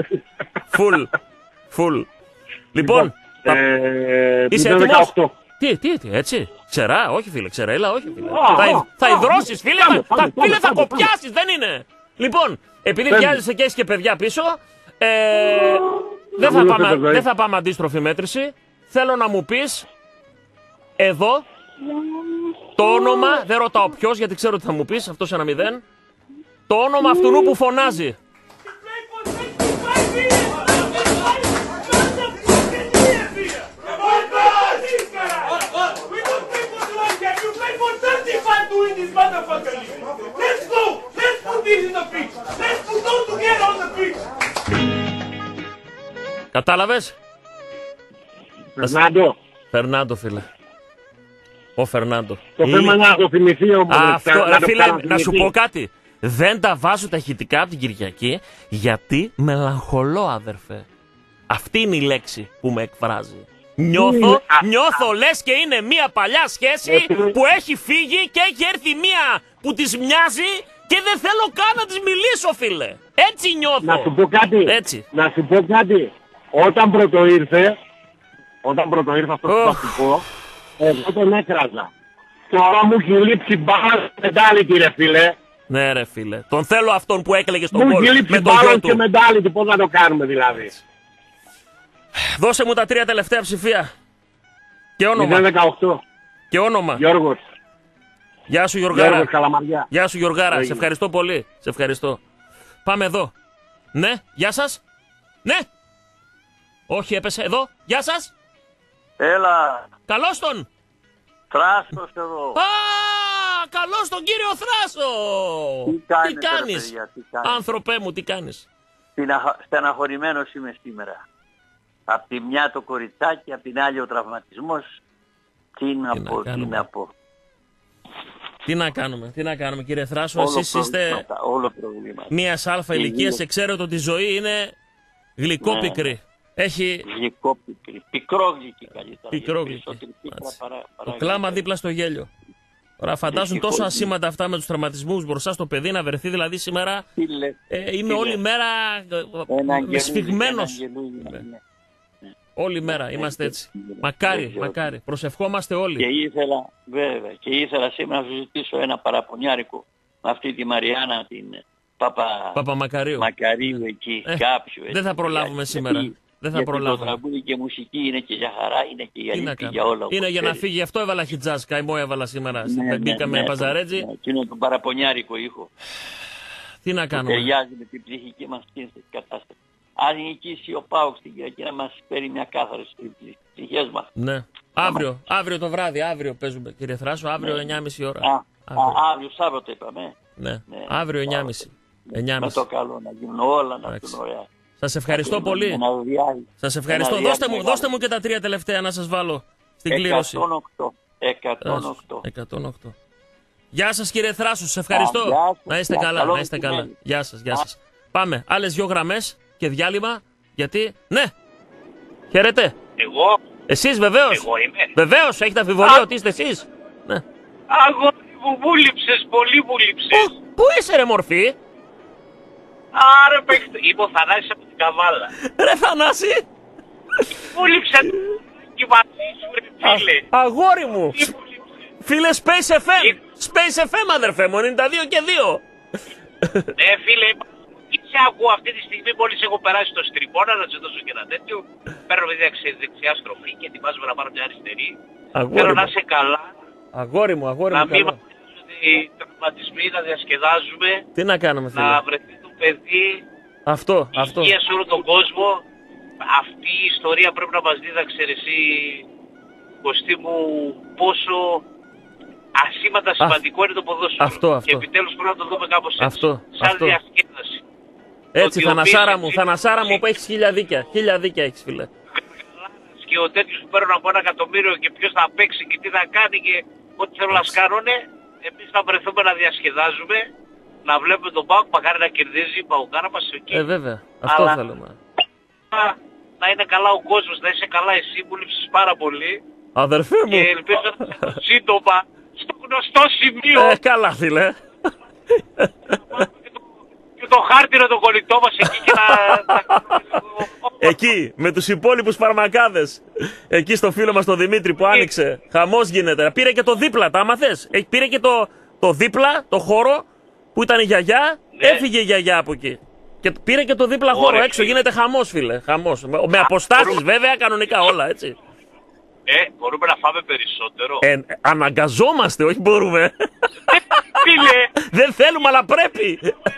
Φουλ. Λοιπόν, είσαι έτοιμος? Τι, έτσι. Ξερά, όχι φίλε, ξερέλα, όχι φίλε. Θα υδρώσεις φίλε, θα κοπιάσεις, δεν είναι. Λοιπόν, επειδή βιάζεσαι και έχεις και παιδιά πίσω, δεν θα πάμε αντίστροφη μέτρηση. Θέλω να μου πεις εδώ το όνομα, δεν ρωτάω ποιος γιατί ξέρω ότι θα μου πεις, αυτός ένα 0. Το όνομα αυτού που φωνάζει. Κατάλαβες? Φερνάντο, φίλε. Ο Φερνάντο. Το θέμα να το θυμηθεί όμως. Αυτό, φίλε, να σου πω κάτι. Δεν τα βάζω τα ηχητικά από την Κυριακή γιατί μελαγχολώ, αδερφέ. Αυτή είναι η λέξη που με εκφράζει. Νιώθω λες και είναι μια παλιά σχέση που έχει φύγει και έχει έρθει μια που της μοιάζει και δεν θέλω καν να της μιλήσω, φίλε. Έτσι νιώθω. Να σου πω κάτι. Έτσι. Να σου πω κάτι. Όταν πρώτο ήρθε αυτό που θα σου πω, εγώ τον έκραζα. Τώρα μου έχει λείψει μπάλα μεντάλιτη, ρε φίλε. Ναι, ρε φίλε. Τον θέλω αυτόν που έκλαιγε στον κόλ. Μου έχει λείψει μπάλα και μεντάλιτη. Πώς να το κάνουμε δηλαδή? Δώσε μου τα 3 τελευταία ψηφία. Και όνομα. 018. Και όνομα. Γιώργος. Γεια σου Γιωργάρα. Καλαμαριά. Γεια σου Γιωργάρα. Σε ευχαριστώ πολύ. Σε ευχαριστώ. Πάμε εδώ. Ναι, γεια σας. Ναι. Όχι, έπεσε. Εδώ. Γεια σας. Έλα. Καλώς τον. Θράσος εδώ. Α, καλώς τον κύριο Θράσο. Τι κάνεις? Άνθρωπέ μου, τι κάνεις? Στεναχωρημένος είμαι σήμερα. Απ' τη μια το κοριτσάκι, απ' την άλλη ο τραυματισμός. Τι να πω. Τι να κάνουμε κύριε Θράσο, εσείς είστε μίας αλφα ηλικίας και ξέρετε ότι η ζωή είναι γλυκόπικρη. Έχει... Γλυκόπικρη, πικρόγλυκη καλύτερα. Πικρόγλυκη. Το κλάμα δίπλα στο γέλιο. Τώρα φαντάζουν τόσο ασήμαντα αυτά με τους τραυματισμούς μπροστά στο παιδί να βρεθεί δηλαδή σήμερα. Είμαι όλη μέρα σφιγμένος. Όλη μέρα είμαστε έτσι. Μακάρι. Προσευχόμαστε όλοι. Και ήθελα σήμερα να σου ζητήσω ένα παραπονιάρικο με αυτή τη Μαριάννα, την Παπαμακαρίου. Μακαρίου εκεί, κάποιου. Δεν θα προλάβουμε σήμερα. Δεν θα προλάβουμε. Το τραγούδι και μουσική είναι και για χαρά, είναι και για λύπη, για όλα. Είναι για να φύγει, αυτό έβαλα χιτζάζ, καημό έβαλα σήμερα. Μπήκαμε παζαρέτζι. Και είναι τον παραπονιάρικο ήχο. Τι να κάνουμε. Ταιριάζει με την ψυχική μας κατάσταση. Αν νικήσει ο ΠΑΟΚ στην Κυριακή να μας φέρει μια κάθαρη στις ψυχές μας. Ναι. Αύριο το βράδυ, αύριο παίζουμε κύριε Θράσο, αύριο 9.30 ώρα. Αύριο Σάββατο είπαμε. Ναι. Αύριο 9.30. Με το καλό να γίνουν όλα, να γίνουν ωραία. Σας ευχαριστώ πολύ. Σας ευχαριστώ. Δώστε μου και τα 3 τελευταία να σας βάλω στην κλήρωση. 108. Γεια σας κύριε Θράσο, σας ευχαριστώ. Να είστε καλά. Γεια σας. Πάμε, άλλες 2 γραμμές και διάλειμμα. Γιατί, ναι. Χαίρετε. Εγώ. Εσείς βεβαίως. Εγώ είμαι. Βεβαίως, έχετε αμφιβολία ότι είστε εσείς. Ναι. Αγόρι μου, βούληψες, πολύ βούληψες. Πού είσαι ρε μορφή. Άρα παίχτε. Είμαι ο Θανάσης από την Καβάλα. Ρε Θανάση. Βούληψε και μαζί σου ρε φίλε. Αγόρι μου. Φίλε Space FM. Space FM αδερφέ μου, 92 και 2. Ναι φίλε, σε ακούω αυτή τη στιγμή μόλις έχω περάσει το στριπόνα να σε δώσω και ένα τέτοιο. Παίρνω με δεξιά στροφή και ετοιμάζομαι να πάρω μια αριστερή. Θέλω να είσαι καλά. Αγόρι μου, να μην μας οι τραυματισμοί, να διασκεδάζουμε. Τι να κάνουμε φίλε. Να βρεθεί το παιδί. Αυτό. Υγεία σε όλο τον κόσμο. Αυτή η ιστορία πρέπει να μας δίδαξε εσύ, Κωστή μου, πόσο ασήμαντα σημαντικό είναι το ποδόσφαιρο. Αυτό. Και επιτέλους πρέπει να το δούμε κάπως έτσι. Σαν διασκέδαση. Έτσι, Θανασάρα μου που έχεις 1000 δίκια. 1000 δίκια έχεις φίλε. Και ο τέτοιος που παίρνουν από 1 εκατομμύριο και ποιος θα παίξει και τι θα κάνει και ό,τι θέλουν να σκάνουνε. Εμείς θα βρεθούμε να διασκεδάζουμε, να βλέπουμε τον ΠΑΟΚ, μακάρι να κερδίζει η Παοκάρα μας εκεί. Βέβαια, αυτό θέλουμε. Να είναι καλά ο κόσμος, να είσαι καλά εσύ που λείψεις πάρα πολύ. Αδερφέ μου. Και ελπίζω να σύντομα στο γνωστό σημείο. Καλά φίλε. Και το χάρτινο το κολλητό μας εκεί και να... Εκεί, με τους υπόλοιπους φαρμακάδες. Εκεί στο φίλο μας τον Δημήτρη που άνοιξε. Χαμός γίνεται. Πήρε και το δίπλα, τα άμαθες. Πήρε και το δίπλα, το χώρο που ήταν η γιαγιά. Ναι. Έφυγε η γιαγιά από εκεί. Και πήρε και το δίπλα χώρο έξω. Γίνεται χαμός φίλε. Χαμός. Με αποστάσεις βέβαια, κανονικά όλα έτσι. Μπορούμε να φάμε περισσότερο. Αναγκαζόμαστε, όχι μπορούμε. Φίλε. Δεν θέλουμε, αλλά πρέπει.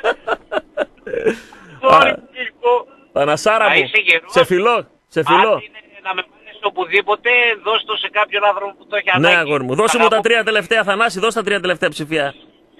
Πανασάρα μου, σε φιλώ. Αν είναι να με πάρεις οπουδήποτε, δώσ' το σε κάποιον άνθρωπο που το έχει ανάγκη. Ναι, αγόρι μου. Δώσε μου τα 3 τελευταία, Θανάση, δώσε τα 3 τελευταία ψηφία.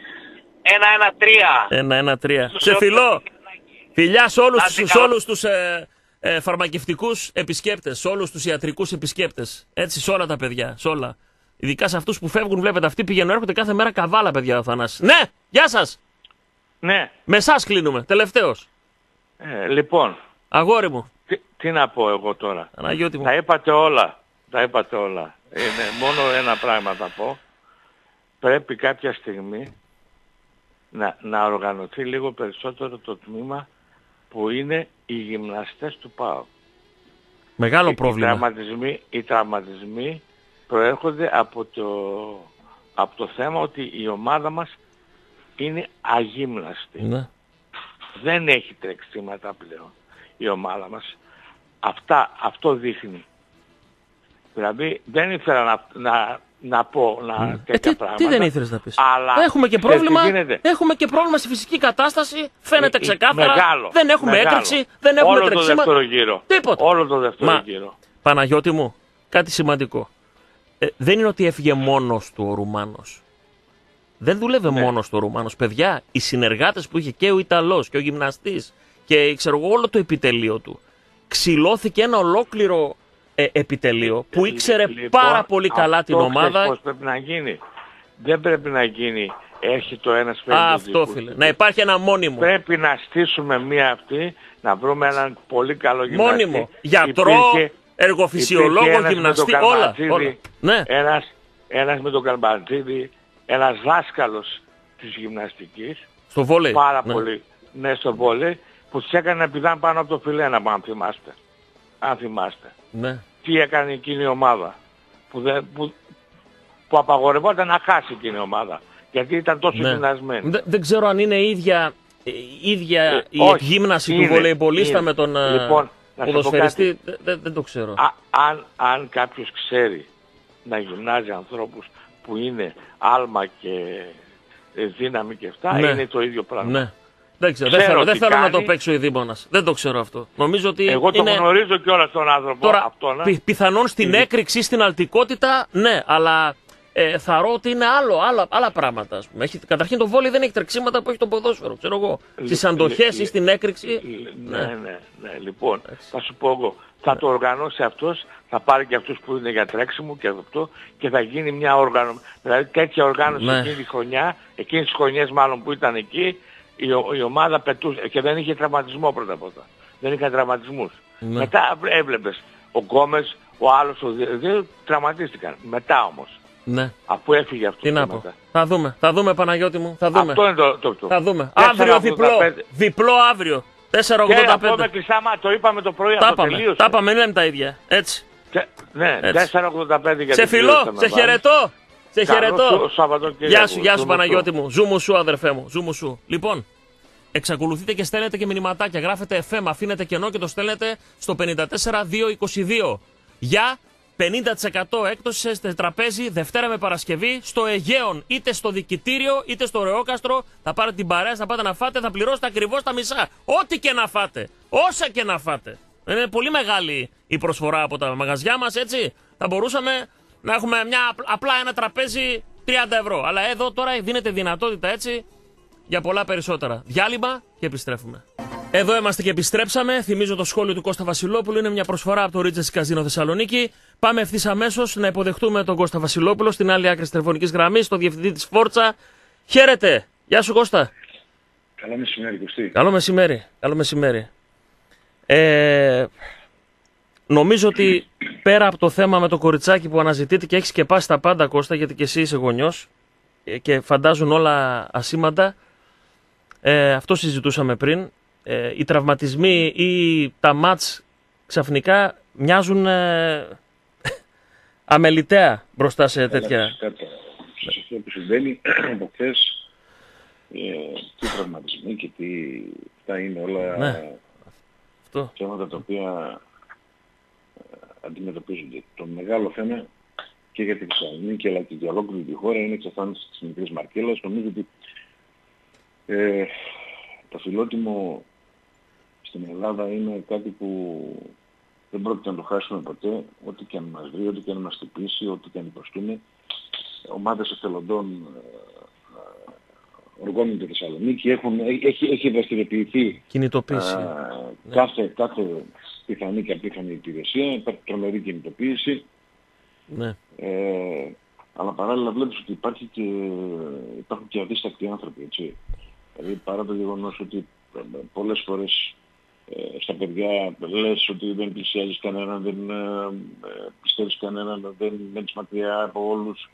1-1-3. Σε φιλώ. Φιλιά σε όλους τους φαρμακευτικούς επισκέπτες, σε όλους τους ιατρικούς επισκέπτες. Έτσι, σε όλα τα παιδιά, σε όλα. Ειδικά σε αυτούς που φεύγουν, βλέπετε, αυτοί πηγαίνουν, έρχονται κάθε μέρα Καβάλα, παιδιά, ο Θανάσης. Ναι, γεια σας. Ναι. Με εσάς κλείνουμε, τελευταίος. Λοιπόν. Αγόρι μου. Τι να πω εγώ τώρα. Αναγιώτη μου. Τα είπατε όλα. Μόνο ένα πράγμα θα πω. Πρέπει κάποια στιγμή να οργανωθεί λίγο περισσότερο το τμήμα που είναι οι γυμναστές του ΠΑΟΚ. Μεγάλο πρόβλημα. Οι τραυματισμοί προέρχονται από το θέμα ότι η ομάδα μας είναι αγύμναστη. Ναι. Δεν έχει τρεξίματα πλέον η ομάδα μας. Αυτό δείχνει. Δηλαδή δεν ήθελα να πω τέτοια πράγματα. Τι δεν ήθελες να πεις. Αλλά έχουμε και πρόβλημα στη φυσική κατάσταση. Φαίνεται ξεκάθαρα. Δεν έχουμε έκρηξη, δεν έχουμε τρεξίματα. Όλο το δεύτερο γύρο. Παναγιώτη μου, κάτι σημαντικό. Δεν είναι ότι έφυγε μόνος του ο Ρουμάνος. Δεν δούλευε μόνος του ο Ρουμάνος. Παιδιά, οι συνεργάτες που είχε και ο Ιταλός και ο γυμναστής και ξέρω εγώ όλο το επιτελείο του. Ξυλώθηκε ένα ολόκληρο επιτελείο που ήξερε πάρα πολύ καλά την ομάδα. Πώς πρέπει να γίνει. δεν πρέπει να γίνει έχει το ένας φέρει το αυτό φίλε. Να υπάρχει ένα μόνιμο. Πρέπει να στήσουμε μία αυτή, να βρούμε έναν πολύ καλό γυμναστή. Μόνιμο. Γιατρό, εργοφυσιολόγο, γυμναστή, όλα. Ναι. Ένας με τον Καλμπαντζίδη, ένας δάσκαλος της γυμναστικής. Στο βόλεϊ. Πάρα πολύ. Ναι, στο βόλεϊ, που τους έκανε να πηδάνε πάνω από το φιλένα, αν θυμάστε. Ναι. Τι έκανε εκείνη η ομάδα. Που απαγορευόταν να χάσει εκείνη η ομάδα. Γιατί ήταν τόσο γυμνασμένη. Δεν ξέρω αν είναι ίδια η εκγύμναση του βολεϊμπολίστα με τον ποδοσφαιριστή. Δεν το ξέρω. Αν κάποιος ξέρει να γυμνάζει ανθρώπους που είναι άλμα και δύναμη και αυτά, είναι το ίδιο πράγμα. Ναι. Δεν θέλω να το παίξω η Δήμονας. Δεν το ξέρω αυτό. Νομίζω ότι εγώ το γνωρίζω κιόλας τον άνθρωπο. Τώρα, πιθανόν στην έκρηξη, στην αλτικότητα, ναι, αλλά θαρώ ότι είναι άλλα πράγματα. Ας πούμε. Καταρχήν το βόλεϊ δεν έχει τρεξίματα που έχει το ποδόσφαιρο, ξέρω εγώ. Στις αντοχές ή στην έκρηξη. Ναι. Λοιπόν, θα σου πω εγώ. Θα το οργανώσει αυτός, θα πάρει και αυτούς που είναι για τρέξιμο και αυτό και θα γίνει μια οργάνωση. Δηλαδή τέτοια οργάνωση εκείνη τη χρονιά, εκείνες τις χρονιές μάλλον που ήταν εκεί, η ομάδα πετούσε και δεν είχε τραυματισμό πρώτα απ' όλα. Δεν είχαν τραυματισμούς. Μετά έβλεπες ο Γκόμες, ο άλλος, ο δύο τραυματίστηκαν. Μετά όμως. Ναι. Αφού έφυγε αυτό. Τι να πω. Θα δούμε Παναγιώτη μου. Θα δούμε. Αυτό είναι το. Θα δούμε. Αύριο διπλό αύριο. 4,85. Το είπαμε το πρωί. Τα είπαμε, είναι τα ίδια. Έτσι. Ναι, 4,85 για σε φιλώ, σε χαιρετώ. Σε χαιρετώ. Γεια σου Παναγιώτη μου. Ζούμου σου αδερφέ μου. Ζούμου σου. Λοιπόν, εξακολουθείτε και στέλνετε και μηνυματάκια. Γράφετε FM, αφήνετε κενό και το στέλνετε στο 54222. Για 50% έκπτωση σε τραπέζι Δευτέρα με Παρασκευή στο Αιγαίον, είτε στο Δικητήριο είτε στο Ρεόκαστρο. Θα πάρετε την παρέα, θα πάτε να φάτε, θα πληρώσετε ακριβώς τα μισά. Ό,τι και να φάτε, όσα και να φάτε. Είναι πολύ μεγάλη η προσφορά από τα μαγαζιά μας, έτσι. Θα μπορούσαμε να έχουμε απλά ένα τραπέζι 30 ευρώ. Αλλά εδώ τώρα δίνεται δυνατότητα έτσι για πολλά περισσότερα. Διάλειμμα και επιστρέφουμε. Εδώ είμαστε και επιστρέψαμε. Θυμίζω το σχόλιο του Κώστα Βασιλόπουλου. Είναι μια προσφορά από το Regency Casino Θεσσαλονίκη. Πάμε ευθύς αμέσως να υποδεχτούμε τον Κώστα Βασιλόπουλο στην άλλη άκρη της τηλεφωνικής γραμμής, τον διευθυντή της Φόρτσα. Χαίρετε. Γεια σου Κώστα. Καλό μεσημέρι, Κωστή. Καλό μεσημέρι. Νομίζω ότι πέρα από το θέμα με το κοριτσάκι που αναζητείτε και έχεις σκεπάσει τα πάντα Κώστα, γιατί και εσύ είσαι γονιός και φαντάζουν όλα ασήμαντα, αυτό συζητούσαμε πριν. Οι τραυματισμοί ή τα μάτς ξαφνικά μοιάζουν αμεληταία μπροστά σε τέτοια... Αυτό που συμβαίνει από χθες, τι τραυματισμοί και τι θα είναι όλα θέματα τα οποία αντιμετωπίζονται. Το μεγάλο θέμα και για τη Θεσσαλονίκη αλλά και για ολόκληρη τη χώρα είναι η εξαφάνιση της μικρής Μαρκέλας. Νομίζω ότι το φιλότιμο στην Ελλάδα είναι κάτι που δεν πρόκειται να το χάσουμε ποτέ, ό,τι και αν μας βρει, ό,τι και αν μας χτυπήσει, ό,τι και αν υποστούμε. Ομάδες εθελοντών οργώνουν τη Θεσσαλονίκη, έχει δραστηριοποιηθεί κινητοποίηση. Κάθε πιθανή και απίθανη υπηρεσία, υπάρχει τρομερή κινητοποίηση. Ναι. Αλλά παράλληλα βλέπεις ότι υπάρχουν και αδίστακτοι άνθρωποι, έτσι. Δηλαδή παρά το γεγονός ότι πολλές φορές στα παιδιά λες ότι δεν πλησιάζεις κανέναν, δεν πιστεύεις κανέναν, δεν μένεις μακριά από όλους.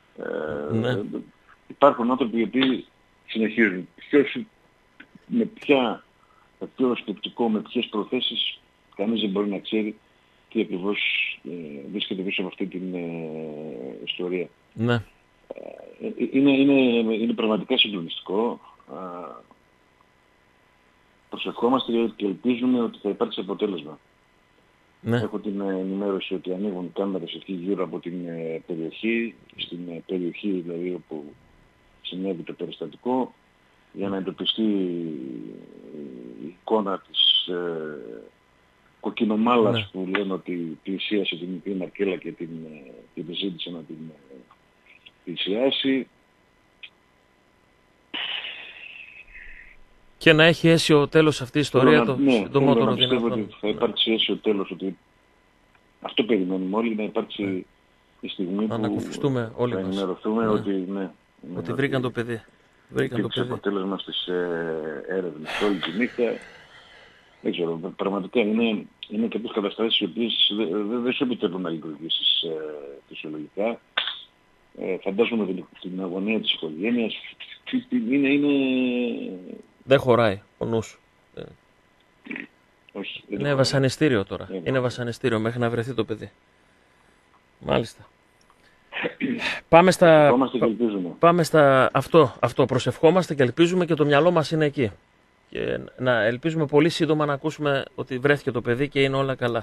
Υπάρχουν άνθρωποι οι οποίοι συνεχίζουν. Με ποιο σκεπτικό, με ποιες προθέσεις, κανείς δεν μπορεί να ξέρει τι ακριβώς βρίσκεται πίσω από αυτή την ιστορία. Ναι. Είναι πραγματικά συγκλονιστικό. Προσευχόμαστε και ελπίζουμε ότι θα υπάρξει αποτέλεσμα. Ναι. Έχω την ενημέρωση ότι ανοίγουν κάμερες εκεί γύρω από την περιοχή, στην περιοχή δηλαδή όπου συνέβη το περιστατικό, για να εντοπιστεί η εικόνα της κοκκινομάλας που λένε ότι πλησίασε την μικρή Μαρκέλα και την ζήτησε να την πλησιάσει. Και να έχει αίσιο τέλος αυτή η ιστορία το μότορο δυνατόν. Πιστεύω ότι θα υπάρξει αίσιο τέλος, ότι αυτό περιμένουμε όλοι, να υπάρξει η στιγμή να ανακουφιστούμε όλοι μας. Ενημερωθούμε ότι, ότι βρήκαν το παιδί. Υπήρξε αποτέλεσμα στις έρευνες όλη τη νύχτα. Δεν ξέρω, πραγματικά είναι κάποιες καταστάσεις οι οποίες δεν σου επιτρέπουν να λειτουργήσεις φυσιολογικά. Φαντάζομαι την αγωνία της οικογένειας. Δεν χωράει ο νους. Όχι, είναι βασανιστήριο τώρα. Είναι βασανιστήριο μέχρι να βρεθεί το παιδί. Μάλιστα. Πάμε στα αυτό. Προσευχόμαστε και ελπίζουμε και το μυαλό μας είναι εκεί. Και να ελπίζουμε πολύ σύντομα να ακούσουμε ότι βρέθηκε το παιδί και είναι όλα καλά.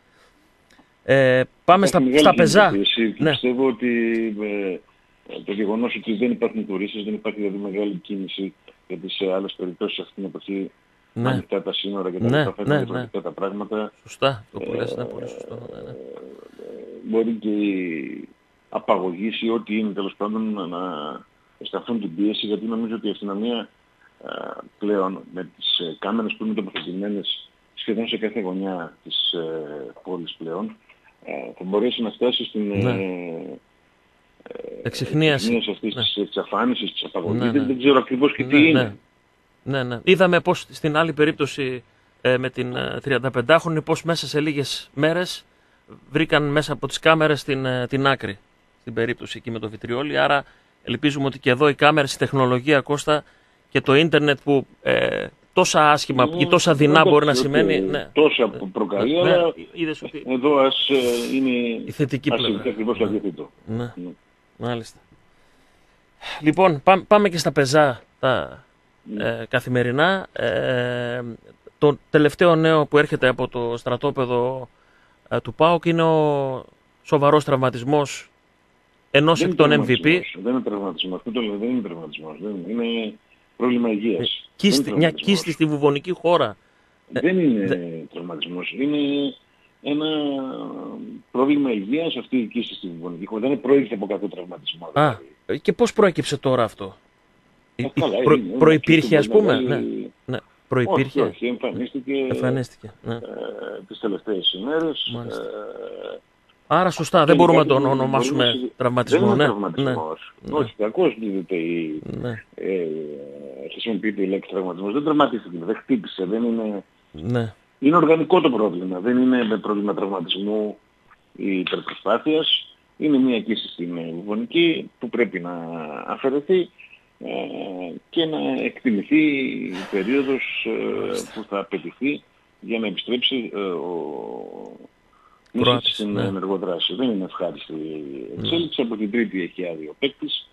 Πάμε στα πεζά. Ναι. Πιστεύω ότι το γεγονός ότι δεν υπάρχουν τουρίστες, δεν υπάρχει δηλαδή μεγάλη κίνηση, γιατί σε άλλες περιπτώσεις αυτή την εποχή ανοιχτά τα σύνορα και τα λοιπά, φαίνονται διαφορετικά τα πράγματα. Σωστά, το που λες είναι πολύ σωστό. Μπορεί και η απαγωγή ή ό,τι είναι τέλος πάντων να σταθούν την πίεση, γιατί νομίζω ότι η αστυνομία πλέον με τις κάμερες που είναι τοποθετημένες σχεδόν σε κάθε γωνιά της πόλης πλέον θα μπορέσει να φτάσει στην εξυχνίαση αυτής της εξαφάνισης, της απαγωγής. Δεν ξέρω ακριβώς και τι είναι. Ναι. Είδαμε πως στην άλλη περίπτωση με την 35χρονη πως μέσα σε λίγες μέρες βρήκαν μέσα από τις κάμερες την άκρη στην περίπτωση εκεί με το βιτριόλι. Άρα ελπίζουμε ότι και εδώ οι κάμερες, η τεχνολογία, Κώστα, και το ίντερνετ που τόσα άσχημα ή τόσα δεινά μπορεί να σημαίνει. Τόσα που προκαλεί, αλλά εδώ ας είναι η θετική πλευρά. Ακριβώς το αντίθετο. Ναι. Μάλιστα. Λοιπόν, πάμε και στα πεζά τα καθημερινά. Το τελευταίο νέο που έρχεται από το στρατόπεδο του ΠΑΟΚ είναι ο σοβαρός τραυματισμός ενός εκ των MVP. Δεν είναι τραυματισμός. Δεν είναι τραυματισμός. Είναι πρόβλημα υγείας. Μια κίστη στη βουβονική χώρα. Δεν είναι τραυματισμός. Είναι ένα πρόβλημα υγείας αυτή η κίστη στη βουβονική χώρα. Δεν προήλθε από κάποιο τραυματισμό. Και πώς προέκυψε τώρα αυτό? Προϋπήρχε, ας πούμε. Ναι. Προϋπήρχε. Όχι, εμφανίστηκε τις τελευταίες ημέρες. Άρα σωστά, δεν μπορούμε να τον ονομάσουμε τραυματισμό. Δεν είναι τραυματισμός. Όχι, κακώς χρησιμοποιείται η λέξη τραυματισμός. Δεν τραυματίστηκε, δεν χτύπησε, δεν είναι... Είναι οργανικό το πρόβλημα, δεν είναι πρόβλημα τραυματισμού ή υπερπροσπάθειας. Είναι μια κοίηση στην βουβονική που πρέπει να αφαιρεθεί και να εκτιμηθεί η περίοδος που θα απαιτηθεί για να επιστρέψει στην ενεργοδράση. Δεν είναι ευχάριστη η εξέλιξη. Από την Τρίτη έχει άδειο ο παίκτης.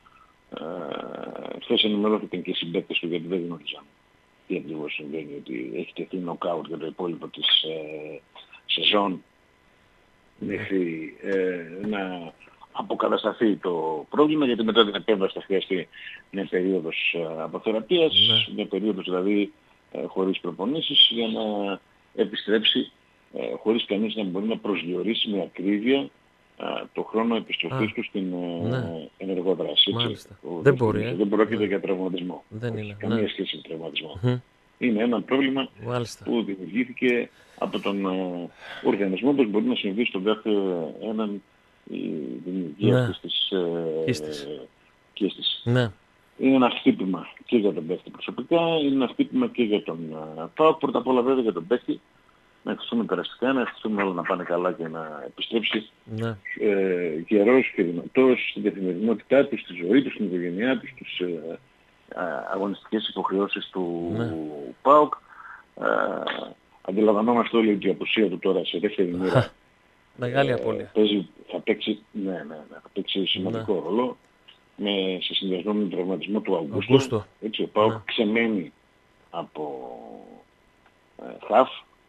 Χθες ενημερώθηκαν και οι συμπαίκτες του γιατί δεν γνωρίζαν τι ακριβώς συμβαίνει, ότι έχει τεθεί νοκάουτ για το υπόλοιπο της σεζόν μέχρι να αποκατασταθεί το πρόβλημα, γιατί μετά την επέμβαση θα χρειαστεί μια περίοδος αποθεραπείας, μια περίοδος δηλαδή χωρίς προπονήσεις, για να επιστρέψει χωρίς κανείς να μπορεί να προσδιορίσει με ακρίβεια το χρόνο επιστροφής του στην ενεργοδράση. Δεν μπορεί. Δεν πρόκειται για τραυματισμό. Δεν είναι. Καμία σχέση με τραυματισμό. Είναι ένα πρόβλημα που δημιουργήθηκε από τον οργανισμό, όπως μπορεί να συμβεί στον κάθε έναν η δημιουργία αυτής της κίστης. Είναι ένα χτύπημα και για τον παίκτη προσωπικά, είναι ένα χτύπημα και για τον ΠΑΟΚ. Πρώτα απ' όλα βέβαια για τον παίκτη, να ευχηθούμε περαστικά, να ευχηθούμε όλα να πάνε καλά και να επιστρέψει γερός και δυνατός στην καθημερινότητά του, στη ζωή του, στην οικογένειά του, στις αγωνιστικές υποχρεώσεις του ΠΑΟΚ. Αντιλαμβανόμαστε όλοι ότι η απουσία του τώρα σε δεύτερη μοίρα μεγάλη απώλεια. Θα παίξει σημαντικό ρόλο σε συνδυασμό με τον τραυματισμό του Αυγούστου. Έτσι, ο ΠΑΟΚ ξεμένει από χαφ,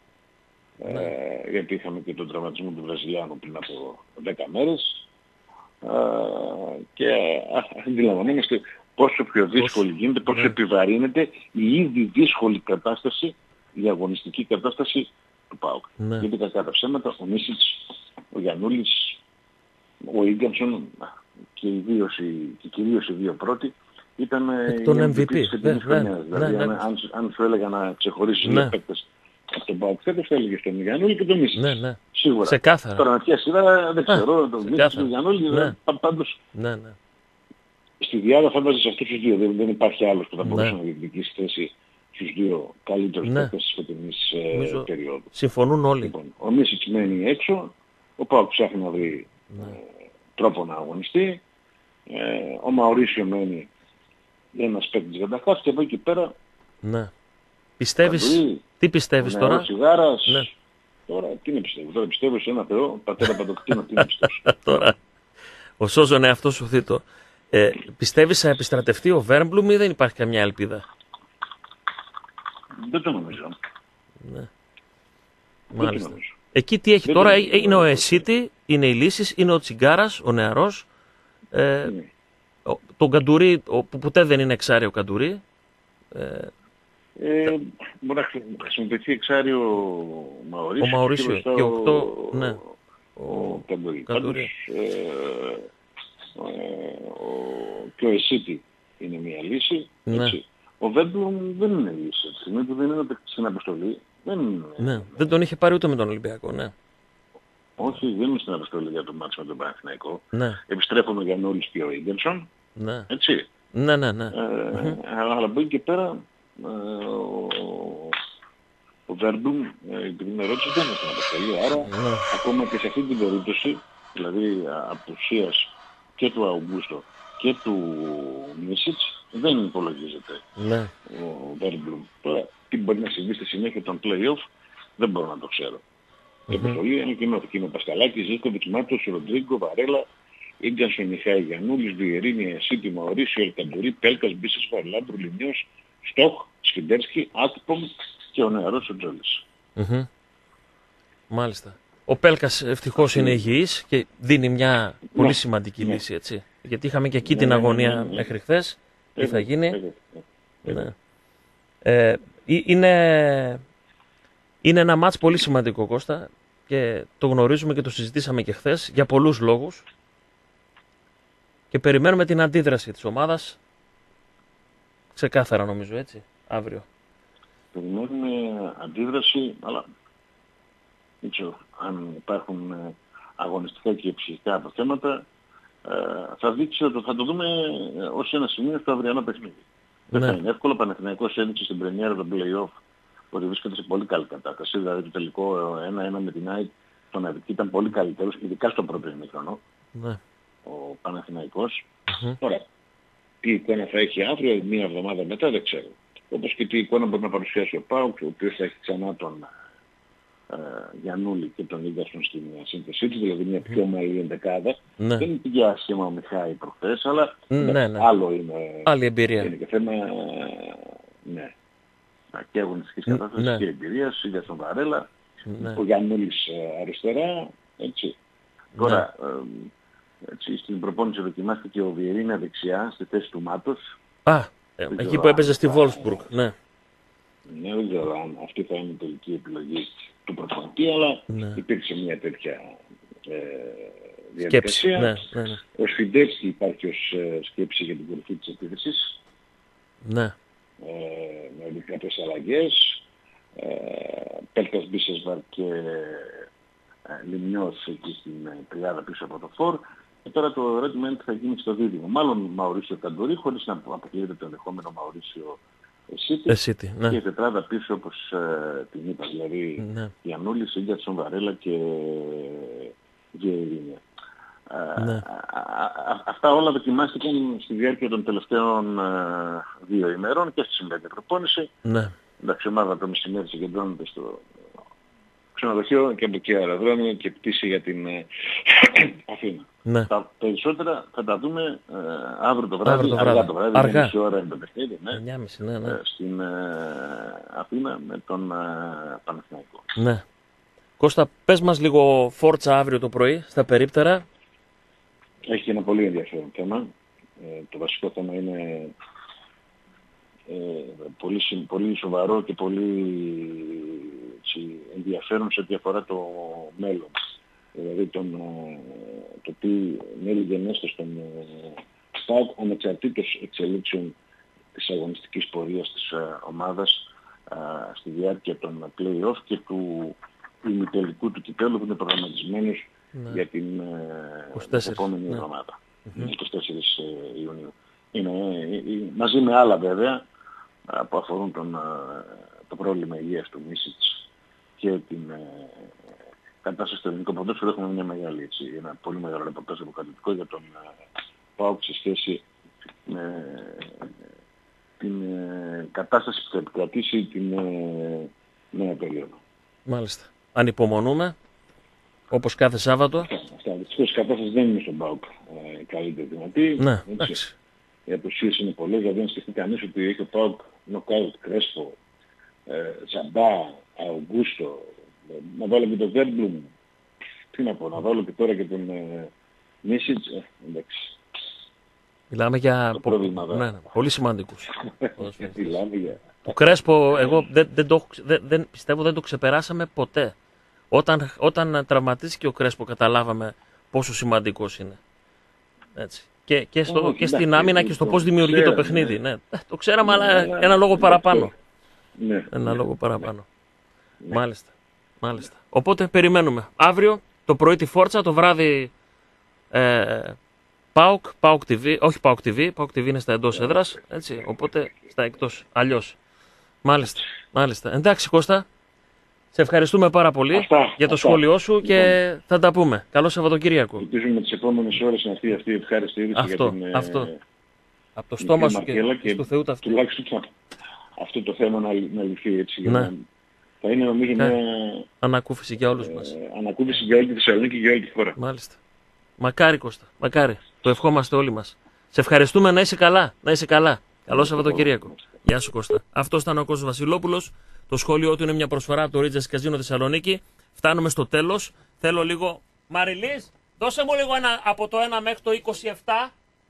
γιατί είχαμε και τον τραυματισμό του Βραζιλιάνου πριν από 10 μέρες και αντιλαμβανόμαστε πόσο πιο δύσκολη γίνεται, πόσο επιβαρύνεται η ήδη δύσκολη κατάσταση, η αγωνιστική κατάσταση του ΠΑΟΚ. Γιατί κακά τα ψέματα, ο Μίσιτς, ο Γιαννούλης, ο Ίγκανσον και κυρίως οι δύο πρώτοι ήταν τον MVP. Δηλαδή αν σου έλεγα να ξεχωρίσεις δύο παίκτες από τον ΠΑΟΚ φέτος, θα έλεγες τον Γιαννούλη και τον Μίσιτς. Σίγουρα. Ξεκάθαρα. Τώρα ποια σειρά δεν ξέρω, το Μίτσιτς του Γιαννούλη, πάντως Ναι. στη διάδα θα βάζεις αυτούς τους δύο. Δεν υπάρχει άλλος που θα μπορούσε να διεκδικήσει θέση στους δύο καλύτερους παίκτες της φετινής περίοδου. Συμφωνούν όλοι. Λοιπόν, ο Μίσιτς μένει έξω, ο ΠΑΟΚ ψάχνει να βρει τρόπο να αγωνιστεί, ο Μαουρίσιο μένει ένας παίκτης για τα χάφη και από εκεί πέρα... Ναι. Τι πιστεύεις τώρα? Ο Σιγάρας, τώρα τι να πιστεύω, τώρα πιστεύω σε ένα Θεό, πατέρα Παντοκτίνο, τι να πιστεύω. Τώρα, ο σώζον εαυτό σου θήτο. Πιστεύεις θα επιστρατευτεί ο Βέρμπλουμ ή δεν υπάρχει καμιά ελπίδα? Δεν το νομίζω. Ναι. Μάλιστα. Εκεί τι έχει τώρα, είναι ο Εσίτη, είναι οι Λύσεις, είναι ο Τσιγκάρας, ο νεαρός, τον Καντουρί, που ποτέ δεν είναι εξάρι ο Καντουρί. Μπορεί να χρησιμοποιηθεί εξάρι ο Μαουρίσιο. Ο Μαουρίσιο και ο Καντουρί. Και ο Εσίτη είναι μια λύση. Ο Βέρμπλουμ δεν είναι λύση. Τη στιγμή που δεν είναι στην αποστολή. Δεν τον είχε πάρει ούτε με τον Ολυμπιακό, ναι. Όχι, δεν είναι στην αποστολή για το μάτσο με τον Παναθηναϊκό. Επιστρέφουμε για Νόλης και ο Ίγκενσον. Έτσι. Ναι. Αλλά από εκεί και πέρα ο Βέρμπλουμ, επειδή με ρώτησε, δεν είναι στην αποστολή. Άρα ακόμα και σε αυτή την περίπτωση, δηλαδή απουσίας και του Αουγκούστο και του Μίσιτς, δεν υπολογίζεται ο Βέρμπλουμ. Τώρα τι μπορεί να συμβεί στη συνέχεια των play-off δεν μπορώ να το ξέρω. Η αποστολή είναι και ο Πασκαλάκης, Ζήσκοβιτς, Μάτος, Ροντρίγκο, Βαρέλα, Ίγκανσον, Μιχάη Γιαννούλης, Βιερίνη, Εσίτη, Μαουρίσιο, Ελκαντουρί, Πέλκας, Μπίσες, Βαρλάμπρου, Λινιός, Στόχ, Σκιντέρσκι, Άκπομ και ο νεαρός ο Τζόλης. Μάλιστα. Ο Πέλκας ευτυχώς είναι υγιής και δίνει μια πολύ σημαντική λύση, έτσι. Γιατί είχαμε και εκεί την αγωνία μέχρι χθες. Τι θα γίνει. Είναι ένα μάτς πολύ σημαντικό, Κώστα, και το γνωρίζουμε και το συζητήσαμε και χθες για πολλούς λόγους και περιμένουμε την αντίδραση της ομάδας ξεκάθαρα, νομίζω, έτσι, αύριο. Περιμένουμε αντίδραση, αλλά δεν ξέρω αν υπάρχουν αγωνιστικά και ψυχικά αποθέματα. Θα το δούμε ως ένα σημείο στο αυριανό παιχνίδι. Δεν θα είναι εύκολο. Ο Παναθηναϊκός έδειξε στην πρεμιέρα των play-off ότι βρίσκεται σε πολύ καλή κατάσταση. Δηλαδή το τελικό 1-1 με την ΑΕΚ τον Αβική ήταν πολύ καλύτερος, ειδικά στο πρώτο ημίχρονο. Ο Παναθηναϊκός. Τώρα, τι εικόνα θα έχει αύριο, μία εβδομάδα μετά, δεν ξέρω. Όπως και τι εικόνα μπορεί να παρουσιάσει ο ΠΑΟΚ, ο οποίος θα έχει ξανά τον Γιαννούλη και τον Ίγκασον στην σύνθεσή του, δηλαδή μια πιο ομαλή ενδεκάδα. Δεν πήγε άσχημα ο Μιχάη προχθές, αλλά άλλο είναι. Άλλη εμπειρία. Είναι και θέμα και αγωνιστικής κατάστασης και εμπειρίας, Ίγκασον Βαρέλα, ο Γιαννούλης αριστερά, έτσι. Τώρα, έτσι, στην προπόνηση δοκιμάστηκε ο Βιερίνα δεξιά, στη θέση του Μάτος. Εκεί που έπαιζε στη Βόλσμπουργκ, ναι. Ναι, δεν ξέρω αν αυτή θα είναι η τελική επιλογή του προπονητή, αλλά υπήρξε μια τέτοια διαδικασία. Ο Σφιντεύσκι υπάρχει ως σκέψη για την κορυφή της επίθεσης. Με κάποιες αλλαγές. Πέλκας, Μπίσεσβαρ και Λιμνιός εκεί στην τριάδα πίσω από το φορ. Και τώρα το ερώτημα είναι τι θα γίνει στο δίδυμο. Μάλλον Μαουρίσιο Καντουρί, χωρίς να αποκλείεται το ενδεχόμενο Μαουρίσιο Εσίτη. Και η τετράδα πίσω όπως την είπα, δηλαδή Γιαννούλης, Ίγκατσον, Βαρέλα και Βιερίνια. Αυτά όλα δοκιμάστηκαν στη διάρκεια των τελευταίων 2 ημερών και στη σημερινή προπόνηση. Εντάξει, η ομάδα το μεσημέρι συγκεντρώνεται στο ξενοδοχείο και από εκεί αεροδρόμιο και πτήση για την Αθήνα. Τα περισσότερα θα τα δούμε αύριο το βράδυ, αργά το βράδυ, 9.30 ώρα είναι το παιχνίδι, στην Αθήνα με τον Παναθηναϊκό. Κώστα, πες μας λίγο φόρτσα αύριο το πρωί στα περίπτερα. Έχει ένα πολύ ενδιαφέρον θέμα. Το βασικό θέμα είναι πολύ σοβαρό και πολύ ενδιαφέρον σε ό,τι αφορά το μέλλον. Δηλαδή το τι μέλη γενέστε στον ΠΑΟΚ ανεξαρτήτως εξελίξεων της αγωνιστικής πορείας της ομάδας στη διάρκεια των play-off και του ημιτελικού του κυπέλλου που είναι προγραμματισμένος για την επόμενη εβδομάδα. 24 Ιουνίου. Είναι μαζί με άλλα βέβαια που αφορούν το πρόβλημα υγείας του Μίσιτς και την κατάσταση στο ελληνικό ποδόσφαιρο. Έχουμε ένα πολύ μεγάλο ρεπορτάζ αποκαλυπτικό για τον ΠΑΟΚ σε σχέση με την κατάσταση που θα επικρατήσει την νέα περίοδο. Μάλιστα. Ανυπομονούμε, όπως κάθε Σάββατο. Δυστυχώς η κατάσταση δεν είναι στον ΠΑΟΚ καλύτερη δυνατή. Ναι, εντάξει. Οι απουσίες είναι πολλές, δηλαδή αν σκεφτεί κανείς ότι έχει ο ΠΑΟΚ νοκάουτ, Κρέσπο, Ζαμπά, Αουγκούστο, να βάλω και τον Βέρμπλουμ, τι να πω, να βάλω και τώρα και τον Μίσιτς, εντάξει. Μιλάμε για ναι, πολύ σημαντικούς. Μιλάμε για... Ο Κρέσπο, εγώ δεν πιστεύω δεν το ξεπεράσαμε ποτέ. Όταν τραυματίστηκε ο Κρέσπο καταλάβαμε πόσο σημαντικός είναι. Έτσι. Και στην άμυνα και στο πώς δημιουργεί το παιχνίδι. Ναι. Το ξέραμε, αλλά ένα λόγο παραπάνω. Ένα λόγο παραπάνω. Μάλιστα. Οπότε περιμένουμε. Αύριο το πρωί τη Φόρτσα, το βράδυ ΠΑΟΚ TV, όχι ΠΑΟΚ TV είναι στα εντός έδρας, έτσι, οπότε στα εκτός, αλλιώς. Μάλιστα. Εντάξει Κώστα, σε ευχαριστούμε πάρα πολύ για το σχόλιο σου και θα τα πούμε. Καλό Σαββατοκύριακο. Ελπίζουμε τις επόμενες ώρες να αυτή η ευχάριστη είδηση για την... Από το στόμα σου και του Θεού ταυτού. Τουλάχιστον αυτό το θέμα να λυθεί έτσι. Ναι. Θα είναι νομίζω μια ανακούφιση για όλους μας. Ανακούφιση για όλη τη Θεσσαλονίκη και για όλη τη χώρα. Μάλιστα. Μακάρι Κώστα, μακάρι. Το ευχόμαστε όλοι μας. Σε ευχαριστούμε, να είσαι καλά. Καλό Σαββατοκύριακο. Γεια σου Κώστα. Αυτός ήταν ο Κώστας Βασιλόπουλος. Το σχόλιο του είναι μια προσφορά από το Ρίτζες Καζίνο Θεσσαλονίκη. Φτάνουμε στο τέλος. Θέλω λίγο... Μαριλής, δώσε μου λίγο από το 1 μέχρι το 27.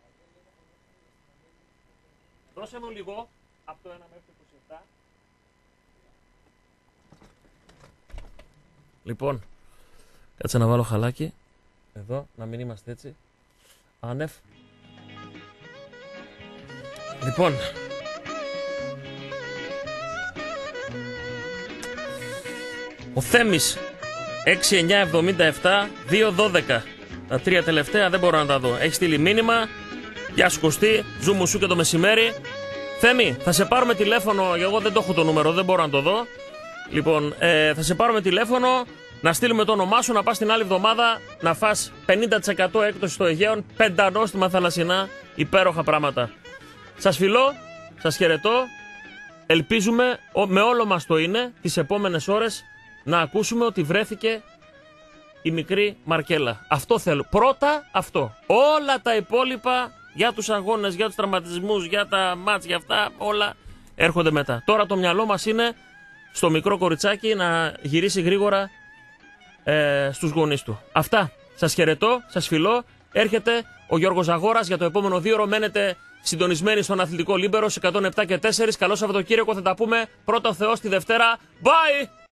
Δώσε μου λίγο από το 1 μέχρι το 27. Λοιπόν, κάτσε να βάλω χαλάκι. Εδώ, να μην είμαστε έτσι. Άνευ. Λοιπόν. Ο Θέμης 6977 212. Τα τρία τελευταία δεν μπορώ να τα δω. Έχει στείλει μήνυμα. Γεια σου Κωστή, ζούμου σου και το μεσημέρι. Θέμη, θα σε πάρουμε τηλέφωνο. Εγώ δεν το έχω το νούμερο, δεν μπορώ να το δω. Λοιπόν, θα σε πάρουμε τηλέφωνο. Να στείλουμε το όνομά σου, να πας την άλλη εβδομάδα να φας 50% έκπτωση στο Αιγαίον, 5 νόστιμα θαλασσινά, υπέροχα πράγματα. Σας φιλώ, σας χαιρετώ. Ελπίζουμε με όλο μας το είναι τις επόμενες ώρες να ακούσουμε ότι βρέθηκε η μικρή Μαρκέλα. Αυτό θέλω. Πρώτα αυτό. Όλα τα υπόλοιπα για τους αγώνες, για τους τραυματισμούς, για τα μάτς, για αυτά όλα έρχονται μετά. Τώρα το μυαλό μας είναι στο μικρό κοριτσάκι να γυρίσει γρήγορα στους γονείς του. Αυτά. Σας χαιρετώ, σας φιλώ. Έρχεται ο Γιώργος Ζαγόρας για το επόμενο 2 ώρο. Μένετε συντονισμένοι στον Αθλητικό Λίμπερο 107 και 4. Καλό Σαββατοκύριακο, θα τα πούμε πρώτα ο Θεός τη Δευτέρα. Bye!